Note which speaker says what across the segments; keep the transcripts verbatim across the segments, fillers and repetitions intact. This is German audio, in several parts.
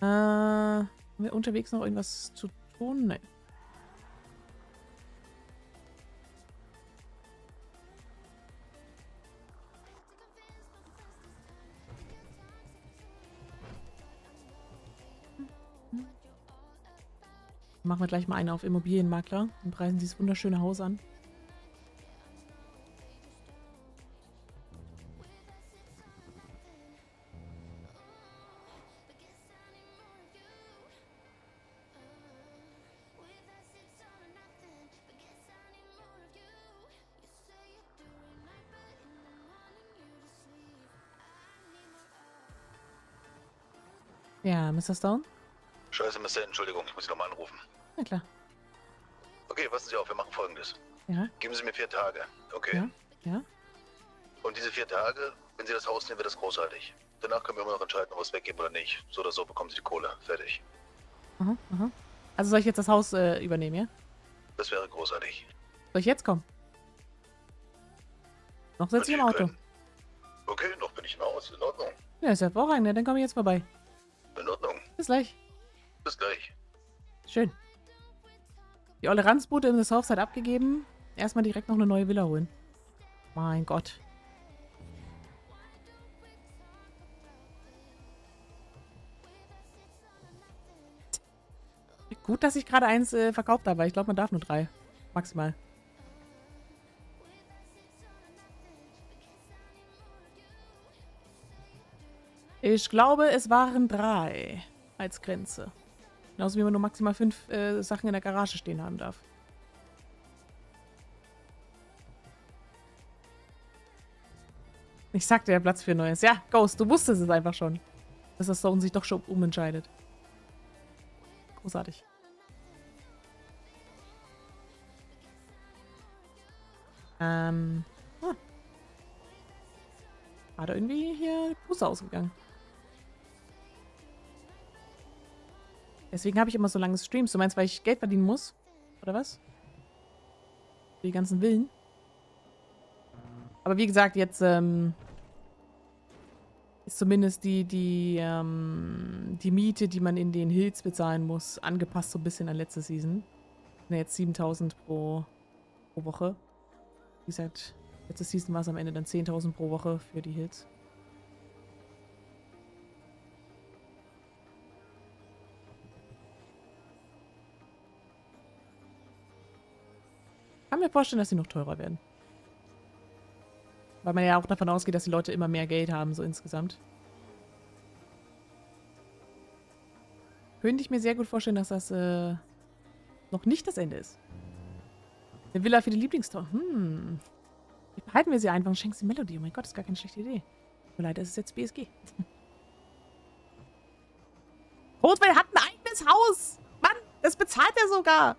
Speaker 1: haben wir unterwegs noch irgendwas zu tun? Nein. Machen wir gleich mal eine auf Immobilienmakler und preisen dieses wunderschöne Haus an. Ja, Mister Stone?
Speaker 2: Scheiße, Mister Entschuldigung, ich muss Sie nochmal anrufen.
Speaker 1: Na klar.
Speaker 2: Okay, passen Sie auf, wir machen Folgendes.
Speaker 1: Ja.
Speaker 2: Geben Sie mir vier Tage, okay?
Speaker 1: Ja. Ja.
Speaker 2: Und diese vier Tage, wenn Sie das Haus nehmen, wird das großartig. Danach können wir immer noch entscheiden, ob wir es weggeben oder nicht. So oder so bekommen Sie die Kohle. Fertig.
Speaker 1: Aha, aha. Also soll ich jetzt das Haus äh, übernehmen, ja?
Speaker 2: Das wäre großartig.
Speaker 1: Soll ich jetzt kommen? Noch sitze ich im Auto.
Speaker 2: Können. Okay, noch bin ich im Haus. In Ordnung.
Speaker 1: Ja, ist hervorragend. Dann komme ich jetzt vorbei.
Speaker 2: In Ordnung.
Speaker 1: Bis gleich.
Speaker 2: Bis gleich.
Speaker 1: Schön. Die olle Ranzbude in der Southside abgegeben. Erstmal direkt noch eine neue Villa holen. Mein Gott. Gut, dass ich gerade eins äh, verkauft habe. Ich glaube, man darf nur drei. Maximal. Ich glaube, es waren drei als Grenze. Genauso wie man nur maximal fünf äh, Sachen in der Garage stehen haben darf. Ich sagte ja Platz für Neues. Ja, Ghost, du wusstest es einfach schon. Dass das Stone sich doch schon umentscheidet. Großartig. Ähm. Ah. War da irgendwie hier die Puste ausgegangen. Deswegen habe ich immer so lange Streams. Du meinst, weil ich Geld verdienen muss? Oder was? Für die ganzen Villen. Aber wie gesagt, jetzt ähm, ist zumindest die, die, ähm, die Miete, die man in den Hills bezahlen muss, angepasst so ein bisschen an letzte Season. Ja, jetzt siebentausend pro, pro Woche. Wie gesagt, letzte Season war es am Ende dann zehntausend pro Woche für die Hills. Ich kann mir vorstellen, dass sie noch teurer werden. Weil man ja auch davon ausgeht, dass die Leute immer mehr Geld haben, so insgesamt. Könnte ich mir sehr gut vorstellen, dass das äh, noch nicht das Ende ist. Eine Villa für die Lieblingstor. Hm. Behalten wir sie einfach und schenken sie Melody. Oh mein Gott, das ist gar keine schlechte Idee. Tut mir leid, das ist jetzt B S G. Rotwell hat ein eigenes Haus! Mann, das bezahlt er sogar!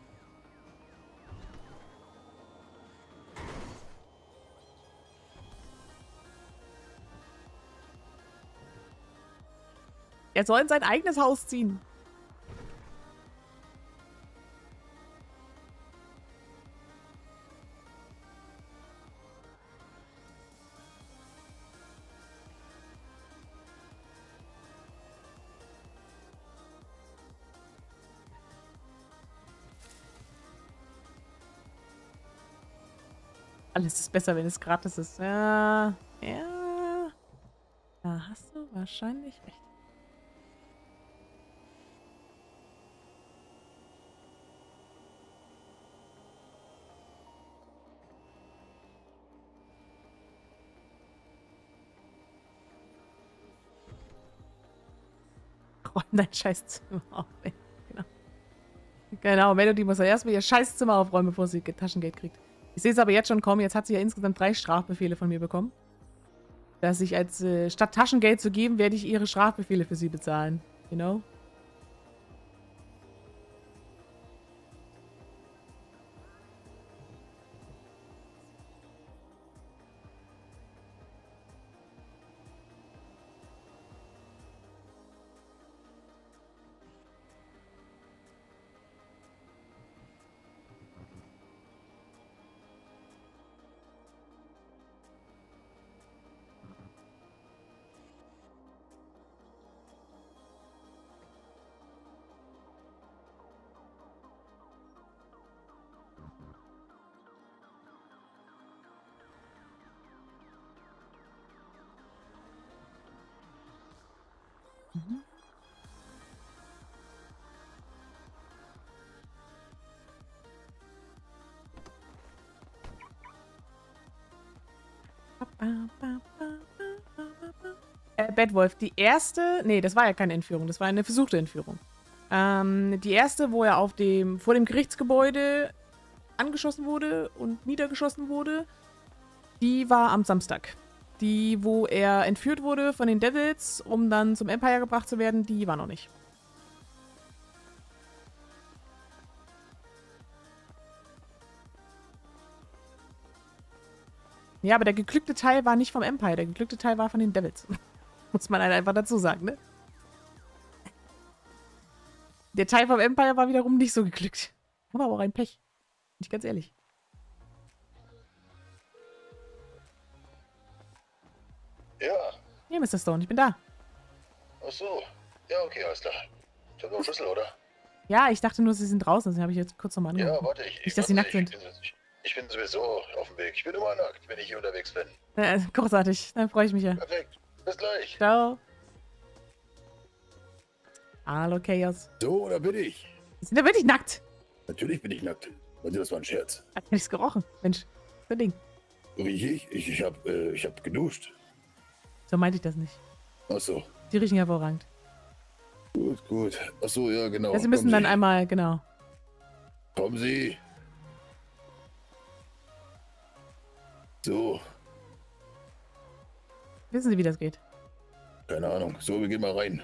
Speaker 1: Er soll in sein eigenes Haus ziehen. Alles ist besser, wenn es gratis ist. Ja, ja. Da hast du wahrscheinlich recht. Räum dein Scheißzimmer auf. Genau. Genau, Melody muss ja erstmal ihr Scheißzimmer aufräumen, bevor sie Taschengeld kriegt. Ich sehe es aber jetzt schon kommen. Jetzt hat sie ja insgesamt drei Strafbefehle von mir bekommen. Dass ich als, äh, statt Taschengeld zu geben, werde ich ihre Strafbefehle für sie bezahlen. You know? Mhm. Äh, Batwolf, die erste, nee, das war ja keine Entführung, das war eine versuchte Entführung. Ähm, die erste, wo er auf dem, vor dem Gerichtsgebäude angeschossen wurde und niedergeschossen wurde, die war am Samstag. Die, wo er entführt wurde von den Devils, um dann zum Empire gebracht zu werden, die war noch nicht. Ja, aber der geglückte Teil war nicht vom Empire, der geglückte Teil war von den Devils. Muss man halt einfach dazu sagen, ne? Der Teil vom Empire war wiederum nicht so geglückt. Aber auch ein Pech. Bin ich ganz ehrlich.
Speaker 2: Ja.
Speaker 1: Ja, Mister Stone, ich bin da.
Speaker 2: Ach so. Ja, okay, alles klar. Ich habe noch einen Schlüssel, oder?
Speaker 1: Ja, ich dachte nur, Sie sind draußen, deswegen habe ich jetzt kurz nochmal angerufen.
Speaker 2: Ja, warte, ich...
Speaker 1: Nicht, dass Sie nackt sind.
Speaker 2: Ich bin, ich bin sowieso auf dem Weg. Ich bin immer nackt, wenn ich hier unterwegs bin.
Speaker 1: Äh, großartig, dann freue ich mich ja.
Speaker 2: Perfekt. Bis gleich.
Speaker 1: Ciao. Hallo, Chaos.
Speaker 3: So, da bin ich.
Speaker 1: Sie sind ja wirklich nackt.
Speaker 3: Natürlich bin ich nackt. Und das war ein Scherz.
Speaker 1: Hat ja nichts gerochen. Mensch, so ein Ding.
Speaker 3: Riech ich? Ich, ich hab, äh, ich hab geduscht.
Speaker 1: So meinte ich das nicht.
Speaker 3: Ach so.
Speaker 1: Die riechen hervorragend.
Speaker 3: Gut, gut. Ach so, ja, genau.
Speaker 1: Ja, Sie müssen
Speaker 3: Kommen
Speaker 1: dann
Speaker 3: Sie.
Speaker 1: einmal, genau.
Speaker 3: Kommen Sie. So,
Speaker 1: Wissen Sie, wie das geht?
Speaker 3: keine Ahnung. So, wir gehen mal rein.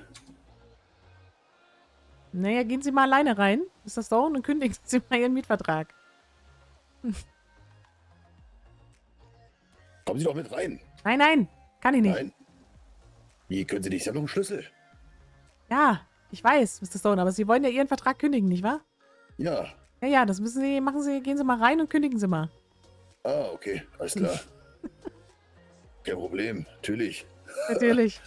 Speaker 1: Naja, gehen Sie mal alleine rein, Mister Stone, und kündigen Sie mal Ihren Mietvertrag.
Speaker 3: Kommen Sie doch mit rein.
Speaker 1: Nein, nein, kann ich nicht.
Speaker 3: Nein. Wie können Sie nicht? Sie haben noch einen Schlüssel.
Speaker 1: Ja, ich weiß, Mister Stone, aber Sie wollen ja Ihren Vertrag kündigen, nicht wahr?
Speaker 3: Ja.
Speaker 1: Ja, ja, das müssen Sie, machen Sie, gehen Sie mal rein und kündigen Sie mal.
Speaker 3: Ah, okay. Alles klar. Kein Problem. Natürlich.
Speaker 1: Natürlich.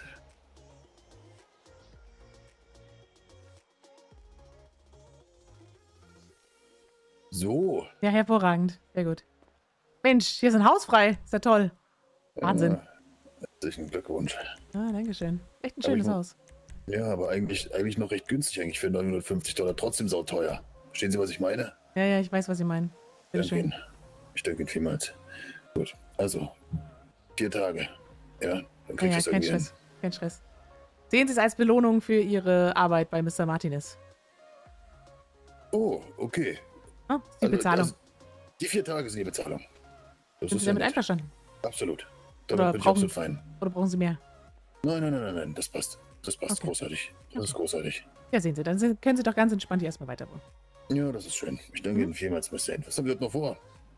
Speaker 3: So.
Speaker 1: Ja, hervorragend. Sehr gut. Mensch, hier ist ein Haus frei. Ist ja toll. Wahnsinn.
Speaker 3: Ja, herzlichen Glückwunsch.
Speaker 1: Ah, dankeschön. Echt ein
Speaker 3: Aber
Speaker 1: schönes
Speaker 3: ich-
Speaker 1: Haus.
Speaker 3: Ja, aber eigentlich, eigentlich noch recht günstig eigentlich für neunhundertfünfzig Dollar. Trotzdem sauteuer. Verstehen Sie, was ich meine?
Speaker 1: Ja, ja, ich weiß, was Sie meinen. Bitte
Speaker 3: Danke
Speaker 1: schön.
Speaker 3: Ihnen. Ich danke Ihnen vielmals. Gut, also, vier Tage. Ja, dann krieg
Speaker 1: Ja,
Speaker 3: ich
Speaker 1: ja,
Speaker 3: das
Speaker 1: kein
Speaker 3: irgendwie hin.
Speaker 1: Stress. Kein Stress. Sehen Sie es als Belohnung für Ihre Arbeit bei Mister Martinez.
Speaker 3: Oh, okay.
Speaker 1: Ah, die
Speaker 3: Also,
Speaker 1: Bezahlung.
Speaker 3: das- die vier Tage sind die Bezahlung. Das
Speaker 1: Sind
Speaker 3: ist
Speaker 1: Sie
Speaker 3: ja
Speaker 1: damit
Speaker 3: nett.
Speaker 1: einverstanden?
Speaker 3: Absolut.
Speaker 1: Oder
Speaker 3: Damit bin ich
Speaker 1: brauchen-
Speaker 3: absolut fein.
Speaker 1: Oder brauchen Sie mehr?
Speaker 3: Nein, nein, nein, nein, nein, das passt. Das passt
Speaker 1: Okay.
Speaker 3: großartig. Das ist großartig.
Speaker 1: Ja, sehen Sie, dann sind, können Sie doch ganz entspannt hier erstmal weiter wohnen.
Speaker 3: Ja, das ist schön. Ich danke
Speaker 1: Mhm.
Speaker 3: Ihnen vielmals, Mister End. Was haben Sie dort noch vor?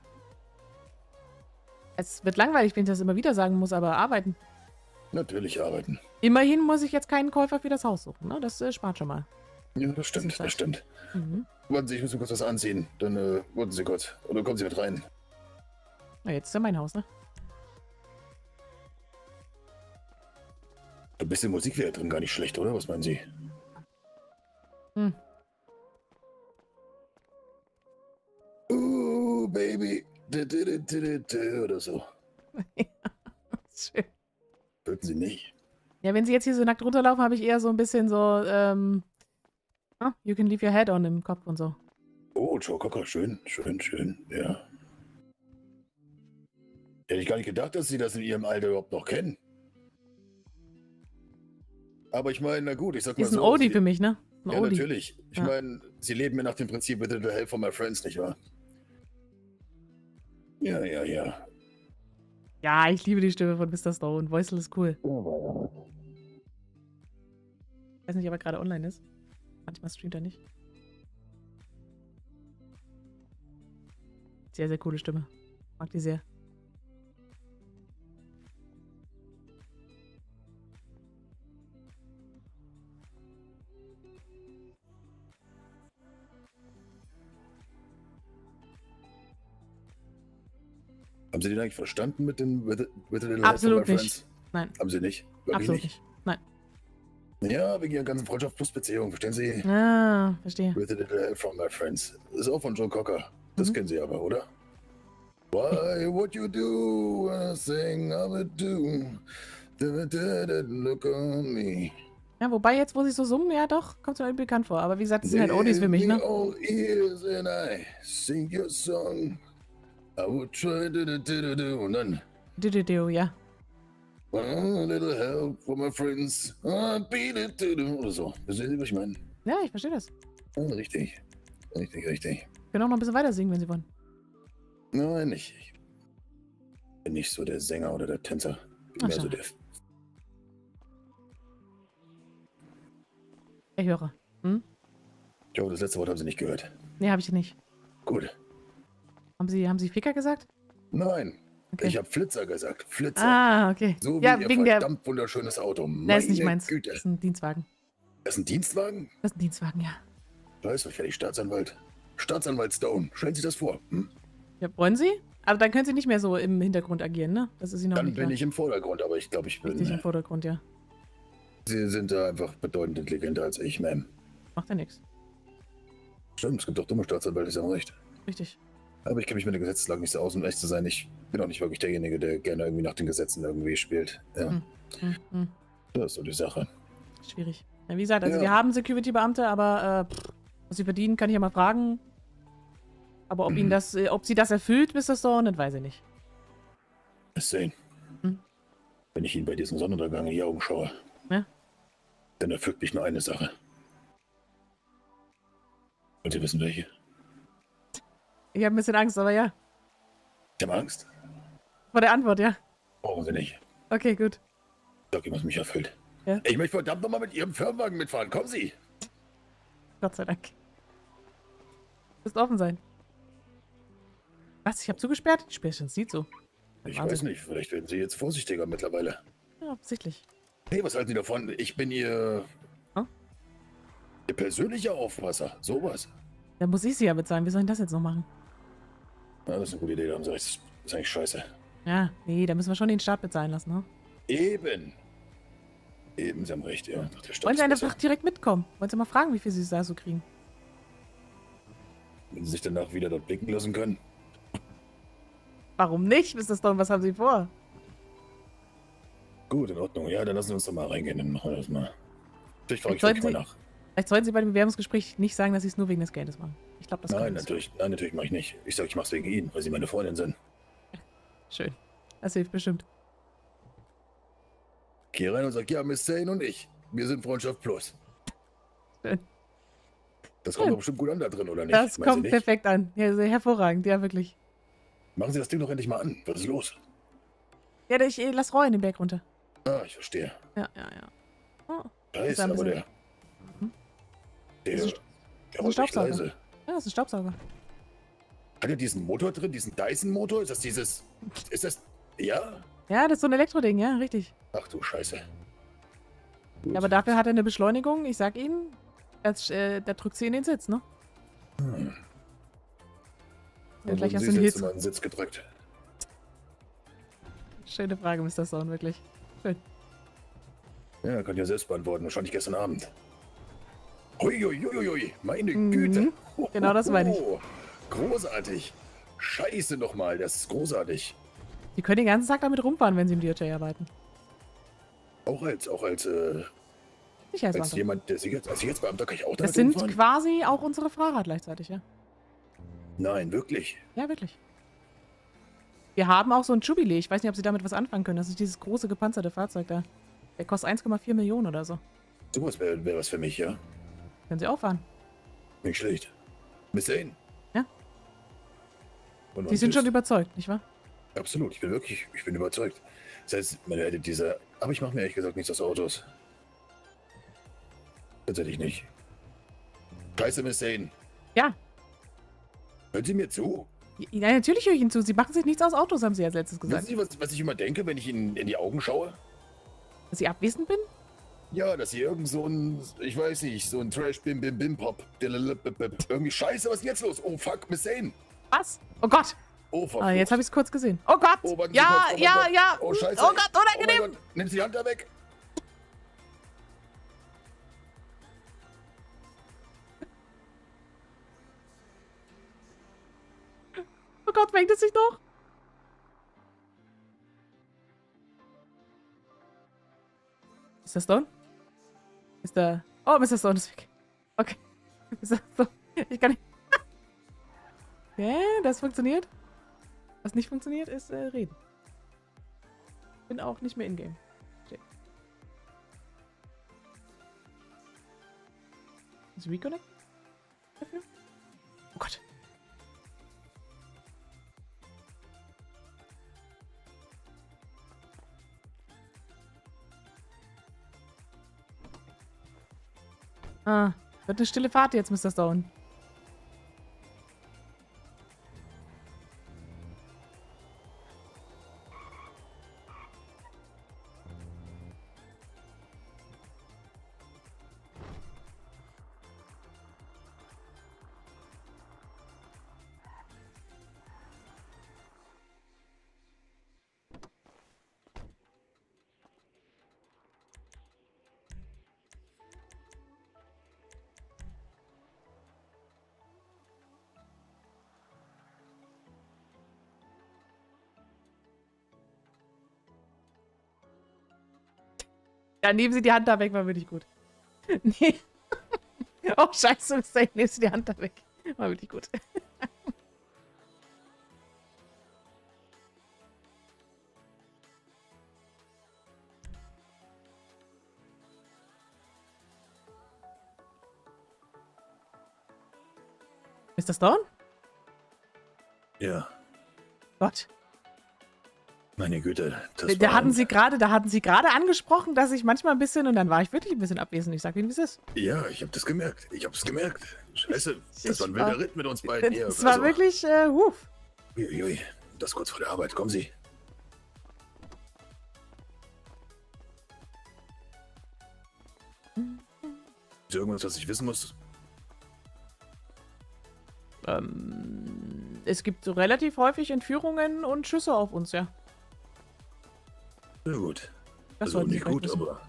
Speaker 1: Es wird langweilig, wenn ich das immer wieder sagen muss, aber arbeiten.
Speaker 3: Natürlich arbeiten.
Speaker 1: Immerhin muss ich jetzt keinen Käufer für das Haus suchen, ne? Das äh, spart schon mal.
Speaker 3: Ja, das stimmt,
Speaker 1: Das ist
Speaker 3: das stimmt.
Speaker 1: Mhm.
Speaker 3: Warten Sie, ich muss mir kurz was anziehen. Dann, äh, warten Sie kurz. Oder kommen Sie mit rein.
Speaker 1: Na, jetzt ist ja mein Haus, ne?
Speaker 3: Ein bisschen Musik wäre drin gar nicht schlecht, oder? Was meinen Sie?
Speaker 1: Hm.
Speaker 3: Ooh, Baby. Du, du, du, du, du, du, oder so.
Speaker 1: Schön.
Speaker 3: Würden Sie nicht?
Speaker 1: Ja, wenn Sie jetzt hier so nackt runterlaufen, habe ich eher so ein bisschen so, ähm, ah, you can leave your head on im Kopf und so.
Speaker 3: Oh, Joe Cocker, schön, schön, schön, ja. Hätte ich gar nicht gedacht, dass Sie das in Ihrem Alter überhaupt noch kennen. Aber ich meine, na gut, ich sag mal
Speaker 1: Ist ein
Speaker 3: so.
Speaker 1: Oldie
Speaker 3: Sie-
Speaker 1: für mich, ne? Ein
Speaker 3: Ja,
Speaker 1: Oldie.
Speaker 3: natürlich. Ich
Speaker 1: Ja.
Speaker 3: meine, Sie leben mir nach dem Prinzip with a little help from my friends, nicht wahr? Ja, ja, ja.
Speaker 1: Ja, ich liebe die Stimme von Mister Stone. Voicel ist cool. Ich weiß nicht, ob er gerade online ist. Manchmal streamt er nicht. Sehr, sehr coole Stimme. Mag die sehr.
Speaker 3: Haben Sie den eigentlich verstanden mit dem with a, with a little
Speaker 1: Absolut
Speaker 3: help from my
Speaker 1: nicht.
Speaker 3: friends?
Speaker 1: Nein,
Speaker 3: Haben Sie nicht? Wirklich
Speaker 1: absolut nicht. Nein.
Speaker 3: Ja, wegen Ihrer ganzen Freundschaft plus Beziehung, verstehen Sie?
Speaker 1: Ah, verstehe.
Speaker 3: With a little help from my friends. Das ist auch von Joe Cocker. Das
Speaker 1: Mhm.
Speaker 3: kennen Sie aber, oder? Why would you do anything I would do? Da, da, da, look on me.
Speaker 1: Ja, wobei jetzt, wo sie so summen, ja doch, kommt es mir irgendwie bekannt vor. Aber wie gesagt, das sind halt Oldies für mich, ne?
Speaker 3: All ears and I sing your song. I would try to do, do, do, und dann
Speaker 1: Du, du, du, ja.
Speaker 3: a little help for my friends. I beat it to do, oder so. Das ist, was ich meine.
Speaker 1: Ja, ich verstehe das.
Speaker 3: Ja, richtig. Richtig, richtig.
Speaker 1: Können auch noch ein bisschen weiter singen, wenn sie wollen.
Speaker 3: Nein, nicht. Ich bin nicht so der Sänger oder der Tänzer. Ich bin
Speaker 1: Ach,
Speaker 3: mehr so
Speaker 1: schade.
Speaker 3: der.
Speaker 1: Ich höre. Hm?
Speaker 3: Ich hoffe, das letzte Wort haben Sie nicht gehört.
Speaker 1: Nee, habe ich nicht.
Speaker 3: Gut.
Speaker 1: Haben Sie, haben Sie Ficker gesagt?
Speaker 3: Nein.
Speaker 1: Okay.
Speaker 3: Ich habe Flitzer gesagt. Flitzer.
Speaker 1: Ah, okay.
Speaker 3: So wie
Speaker 1: ja,
Speaker 3: Ihr
Speaker 1: wegen der...
Speaker 3: verdammt wunderschönes Auto.
Speaker 1: Ne,
Speaker 3: Meine
Speaker 1: ist nicht meins.
Speaker 3: Güte.
Speaker 1: Das ist ein Dienstwagen.
Speaker 3: Das ist ein Dienstwagen?
Speaker 1: Das ist ein Dienstwagen, ja.
Speaker 3: Scheiße, ich werde Staatsanwalt. Staatsanwalt Stone. Stellen Sie das vor. Hm?
Speaker 1: Ja, wollen Sie? Aber dann können Sie nicht mehr so im Hintergrund agieren, ne? Das ist Ihnen noch
Speaker 3: Dann
Speaker 1: nicht
Speaker 3: bin
Speaker 1: klar.
Speaker 3: ich im Vordergrund, aber ich glaube, ich bin.
Speaker 1: Richtig im Vordergrund, ja.
Speaker 3: Sie sind da einfach bedeutend intelligenter als ich, Ma'am.
Speaker 1: Macht ja nichts.
Speaker 3: Stimmt, es gibt auch dumme Staatsanwälte, Sie haben recht.
Speaker 1: Richtig.
Speaker 3: Aber ich kenne mich mit der Gesetzeslage nicht so aus, um echt zu sein. Ich bin auch nicht wirklich derjenige, der gerne irgendwie nach den Gesetzen irgendwie spielt. Ja,
Speaker 1: Hm. Hm, hm.
Speaker 3: das ist so die Sache.
Speaker 1: Schwierig. Ja, wie gesagt, also
Speaker 3: Ja.
Speaker 1: wir haben Security-Beamte, aber äh, pff, was sie verdienen, kann ich ja mal fragen. Aber ob ihnen das, äh, ob sie das erfüllt, Mister Stone, das weiß ich nicht.
Speaker 3: Es sehen.
Speaker 1: Hm.
Speaker 3: Wenn ich Ihnen bei diesem Sonnenuntergang in die Augen schaue,
Speaker 1: Ja?
Speaker 3: dann erfüllt mich nur eine Sache. Wollt ihr wissen, welche?
Speaker 1: Ich habe ein bisschen Angst, aber ja.
Speaker 3: Ich habe Angst.
Speaker 1: Vor der Antwort, ja.
Speaker 3: Brauchen Sie nicht.
Speaker 1: Okay, gut.
Speaker 3: Sag ihm, was mich erfüllt.
Speaker 1: Ja?
Speaker 3: Ich möchte verdammt nochmal mit Ihrem Firmenwagen mitfahren. Kommen Sie!
Speaker 1: Gott sei Dank. Müsst offen sein. Was? Ich habe zugesperrt? Ich sperre schon, sieht so.
Speaker 3: Ich
Speaker 1: Wahnsinn.
Speaker 3: weiß nicht, vielleicht werden Sie jetzt vorsichtiger mittlerweile.
Speaker 1: Ja, offensichtlich.
Speaker 3: Hey, was halten Sie davon? Ich bin Ihr...
Speaker 1: Hm?
Speaker 3: Ihr persönlicher Aufpasser. Sowas.
Speaker 1: Da muss ich sie ja bezahlen. Wie soll ich das jetzt noch machen?
Speaker 3: Ja, das ist eine gute Idee, da haben Sie recht. Das ist eigentlich scheiße.
Speaker 1: Ja, nee, da müssen wir schon den Staat bezahlen lassen, ne?
Speaker 3: Eben. Eben, Sie haben recht, ja. Doch, der Staat
Speaker 1: Wollen Sie
Speaker 3: ist besser.
Speaker 1: einfach direkt mitkommen? Wollen Sie mal fragen, wie viel Sie da so kriegen?
Speaker 3: Wenn Sie sich danach wieder dort blicken lassen können.
Speaker 1: Warum nicht, Mister Stone? Was haben Sie vor?
Speaker 3: Gut, in Ordnung. Ja, dann lassen Sie uns doch mal reingehen. Dann machen wir das mal. Ich frage ich
Speaker 1: Sollten
Speaker 3: wirklich mal
Speaker 1: Sie-
Speaker 3: nach.
Speaker 1: Vielleicht sollten Sie bei dem Bewerbungsgespräch nicht sagen, dass Sie es nur wegen des Geldes machen. Ich glaube, das
Speaker 3: Nein,
Speaker 1: kommt nicht.
Speaker 3: natürlich, nein, natürlich mache ich nicht. Ich sage, ich mache es wegen Ihnen, weil Sie meine Freundin sind.
Speaker 1: Schön. Das hilft bestimmt.
Speaker 3: Ich gehe rein und sage, ja, Miss Zane und ich, wir sind Freundschaft Plus.
Speaker 1: Schön.
Speaker 3: Das kommt
Speaker 1: Schön.
Speaker 3: doch bestimmt gut an da drin, oder nicht?
Speaker 1: Das
Speaker 3: Meinen Sie
Speaker 1: kommt
Speaker 3: nicht?
Speaker 1: perfekt an. Ja, sehr hervorragend. Ja, wirklich.
Speaker 3: Machen Sie das Ding doch endlich mal an. Was ist los?
Speaker 1: Ja, ich äh, lass Roy den Berg runter.
Speaker 3: Ah, ich verstehe.
Speaker 1: Ja, ja, ja. Oh,
Speaker 3: Scheiße,
Speaker 1: ist ein
Speaker 3: aber
Speaker 1: bisschen-
Speaker 3: der...
Speaker 1: Mhm.
Speaker 3: Der...
Speaker 1: Das ist-
Speaker 3: Der
Speaker 1: ist ein
Speaker 3: rollt echt
Speaker 1: Staubsauger.
Speaker 3: leise.
Speaker 1: ja, das ist ein Staubsauger.
Speaker 3: Hat er diesen Motor drin, diesen Dyson-Motor? Ist das dieses... Ist das... Ja?
Speaker 1: Ja, das ist so ein Elektroding, ja, richtig.
Speaker 3: Ach du Scheiße.
Speaker 1: Ja, aber dafür hat er eine Beschleunigung. Ich sag Ihnen, das, äh, da drückt sie in den Sitz, ne?
Speaker 3: Hm.
Speaker 1: Ja,
Speaker 3: Und
Speaker 1: gleich
Speaker 3: wurden
Speaker 1: hast
Speaker 3: Sie
Speaker 1: du einen
Speaker 3: das letzte
Speaker 1: Hit.
Speaker 3: Mal einen Sitz gedrückt.
Speaker 1: Schöne Frage, Mister Stone, wirklich. Schön.
Speaker 3: Ja, kann ja selbst beantworten. Wahrscheinlich gestern Abend. Huiuiuiui, meine
Speaker 1: Mhm.
Speaker 3: Güte.
Speaker 1: Genau das meine ich.
Speaker 3: Hohoho. Großartig. Scheiße nochmal, das ist großartig.
Speaker 1: Die können den ganzen Tag damit rumfahren, wenn sie im D J arbeiten.
Speaker 3: Auch als, auch als, äh, als
Speaker 1: Sicherheitsbeamter.
Speaker 3: jemand, der sich jetzt, als Sicherheitsbeamter kann ich auch
Speaker 1: Das
Speaker 3: damit
Speaker 1: sind
Speaker 3: rumfahren?
Speaker 1: quasi auch unsere Fahrer gleichzeitig, ja.
Speaker 3: Nein, wirklich.
Speaker 1: Ja, wirklich. Wir haben auch so ein Jubilee. Ich weiß nicht, ob Sie damit was anfangen können. Das ist dieses große gepanzerte Fahrzeug da. Der kostet eins Komma vier Millionen oder so.
Speaker 3: Sowas wäre wär was für mich, ja.
Speaker 1: Können Sie auch fahren.
Speaker 3: Nicht schlecht. Miss Zane.
Speaker 1: Ja.
Speaker 3: Und
Speaker 1: Sie
Speaker 3: was
Speaker 1: sind
Speaker 3: ist?
Speaker 1: schon überzeugt, nicht wahr?
Speaker 3: Absolut, ich bin wirklich, ich bin überzeugt. Das heißt, man hätte diese, aber ich mache mir ehrlich gesagt nichts aus Autos. Tatsächlich nicht. Scheiße, Miss Zane.
Speaker 1: Ja.
Speaker 3: Hören Sie mir zu?
Speaker 1: Ja, natürlich höre ich Ihnen zu. Sie machen sich nichts aus Autos, haben Sie als letztes
Speaker 3: Wissen
Speaker 1: gesagt.
Speaker 3: Sie, was, was ich immer denke, wenn ich Ihnen in die Augen schaue?
Speaker 1: Dass ich abwesend bin?
Speaker 3: Ja, dass Sie irgend so ein, ich weiß nicht, so ein Trash-Bim-Bim-Bim-Pop. Irgendwie scheiße, was ist denn jetzt los? Oh fuck, Miss Zane.
Speaker 1: Was? Oh Gott.
Speaker 3: Oh, fuck.
Speaker 1: Ah, jetzt habe ich es kurz gesehen. Oh Gott.
Speaker 3: Oh, warten Sie
Speaker 1: ja,
Speaker 3: kurz. Oh mein
Speaker 1: ja,
Speaker 3: Gott.
Speaker 1: ja.
Speaker 3: Oh, scheiße.
Speaker 1: Oh Gott,
Speaker 3: Oh mein
Speaker 1: unangenehm.
Speaker 3: Gott, nehmen Sie die Hand da weg.
Speaker 1: Oh Gott, fängt es sich doch? Ist das Stone? Mister Oh, Mister Stone ist weg. Okay. Mister Stone. Ich kann nicht... Okay, das funktioniert. Was nicht funktioniert, ist äh, reden. Bin auch nicht mehr in-game. Ist Reconnect? Dafür? Oh Gott. Ah, wird eine stille Fahrt jetzt, Mister Stone. Ja, nehmen Sie die Hand da weg, war wirklich gut. Nee. Oh, scheiße, Mister nehmen Sie die Hand da weg. War wirklich gut. Mister Stone?
Speaker 3: Ja.
Speaker 1: Gott.
Speaker 3: Meine Güte. Das
Speaker 1: Da
Speaker 3: war
Speaker 1: hatten
Speaker 3: ein-
Speaker 1: Sie gerade, da hatten Sie gerade angesprochen, dass ich manchmal ein bisschen, und dann war ich wirklich ein bisschen abwesend. Ich sag Ihnen, wie es ist.
Speaker 3: Ja, ich habe das gemerkt. Ich habe es gemerkt. Scheiße, das war ein
Speaker 1: Ich
Speaker 3: wilder
Speaker 1: war-
Speaker 3: Ritt mit uns beiden hier.
Speaker 1: Es war
Speaker 3: Also,
Speaker 1: wirklich, äh, huf.
Speaker 3: Uiuiui, das kurz vor der Arbeit. Kommen Sie. Ist irgendwas, was ich wissen muss?
Speaker 1: Ähm, es gibt so relativ häufig Entführungen und Schüsse auf uns, ja.
Speaker 3: Na gut.
Speaker 1: Das
Speaker 3: also
Speaker 1: sollten Sie
Speaker 3: nicht
Speaker 1: vielleicht
Speaker 3: gut,
Speaker 1: wissen.
Speaker 3: aber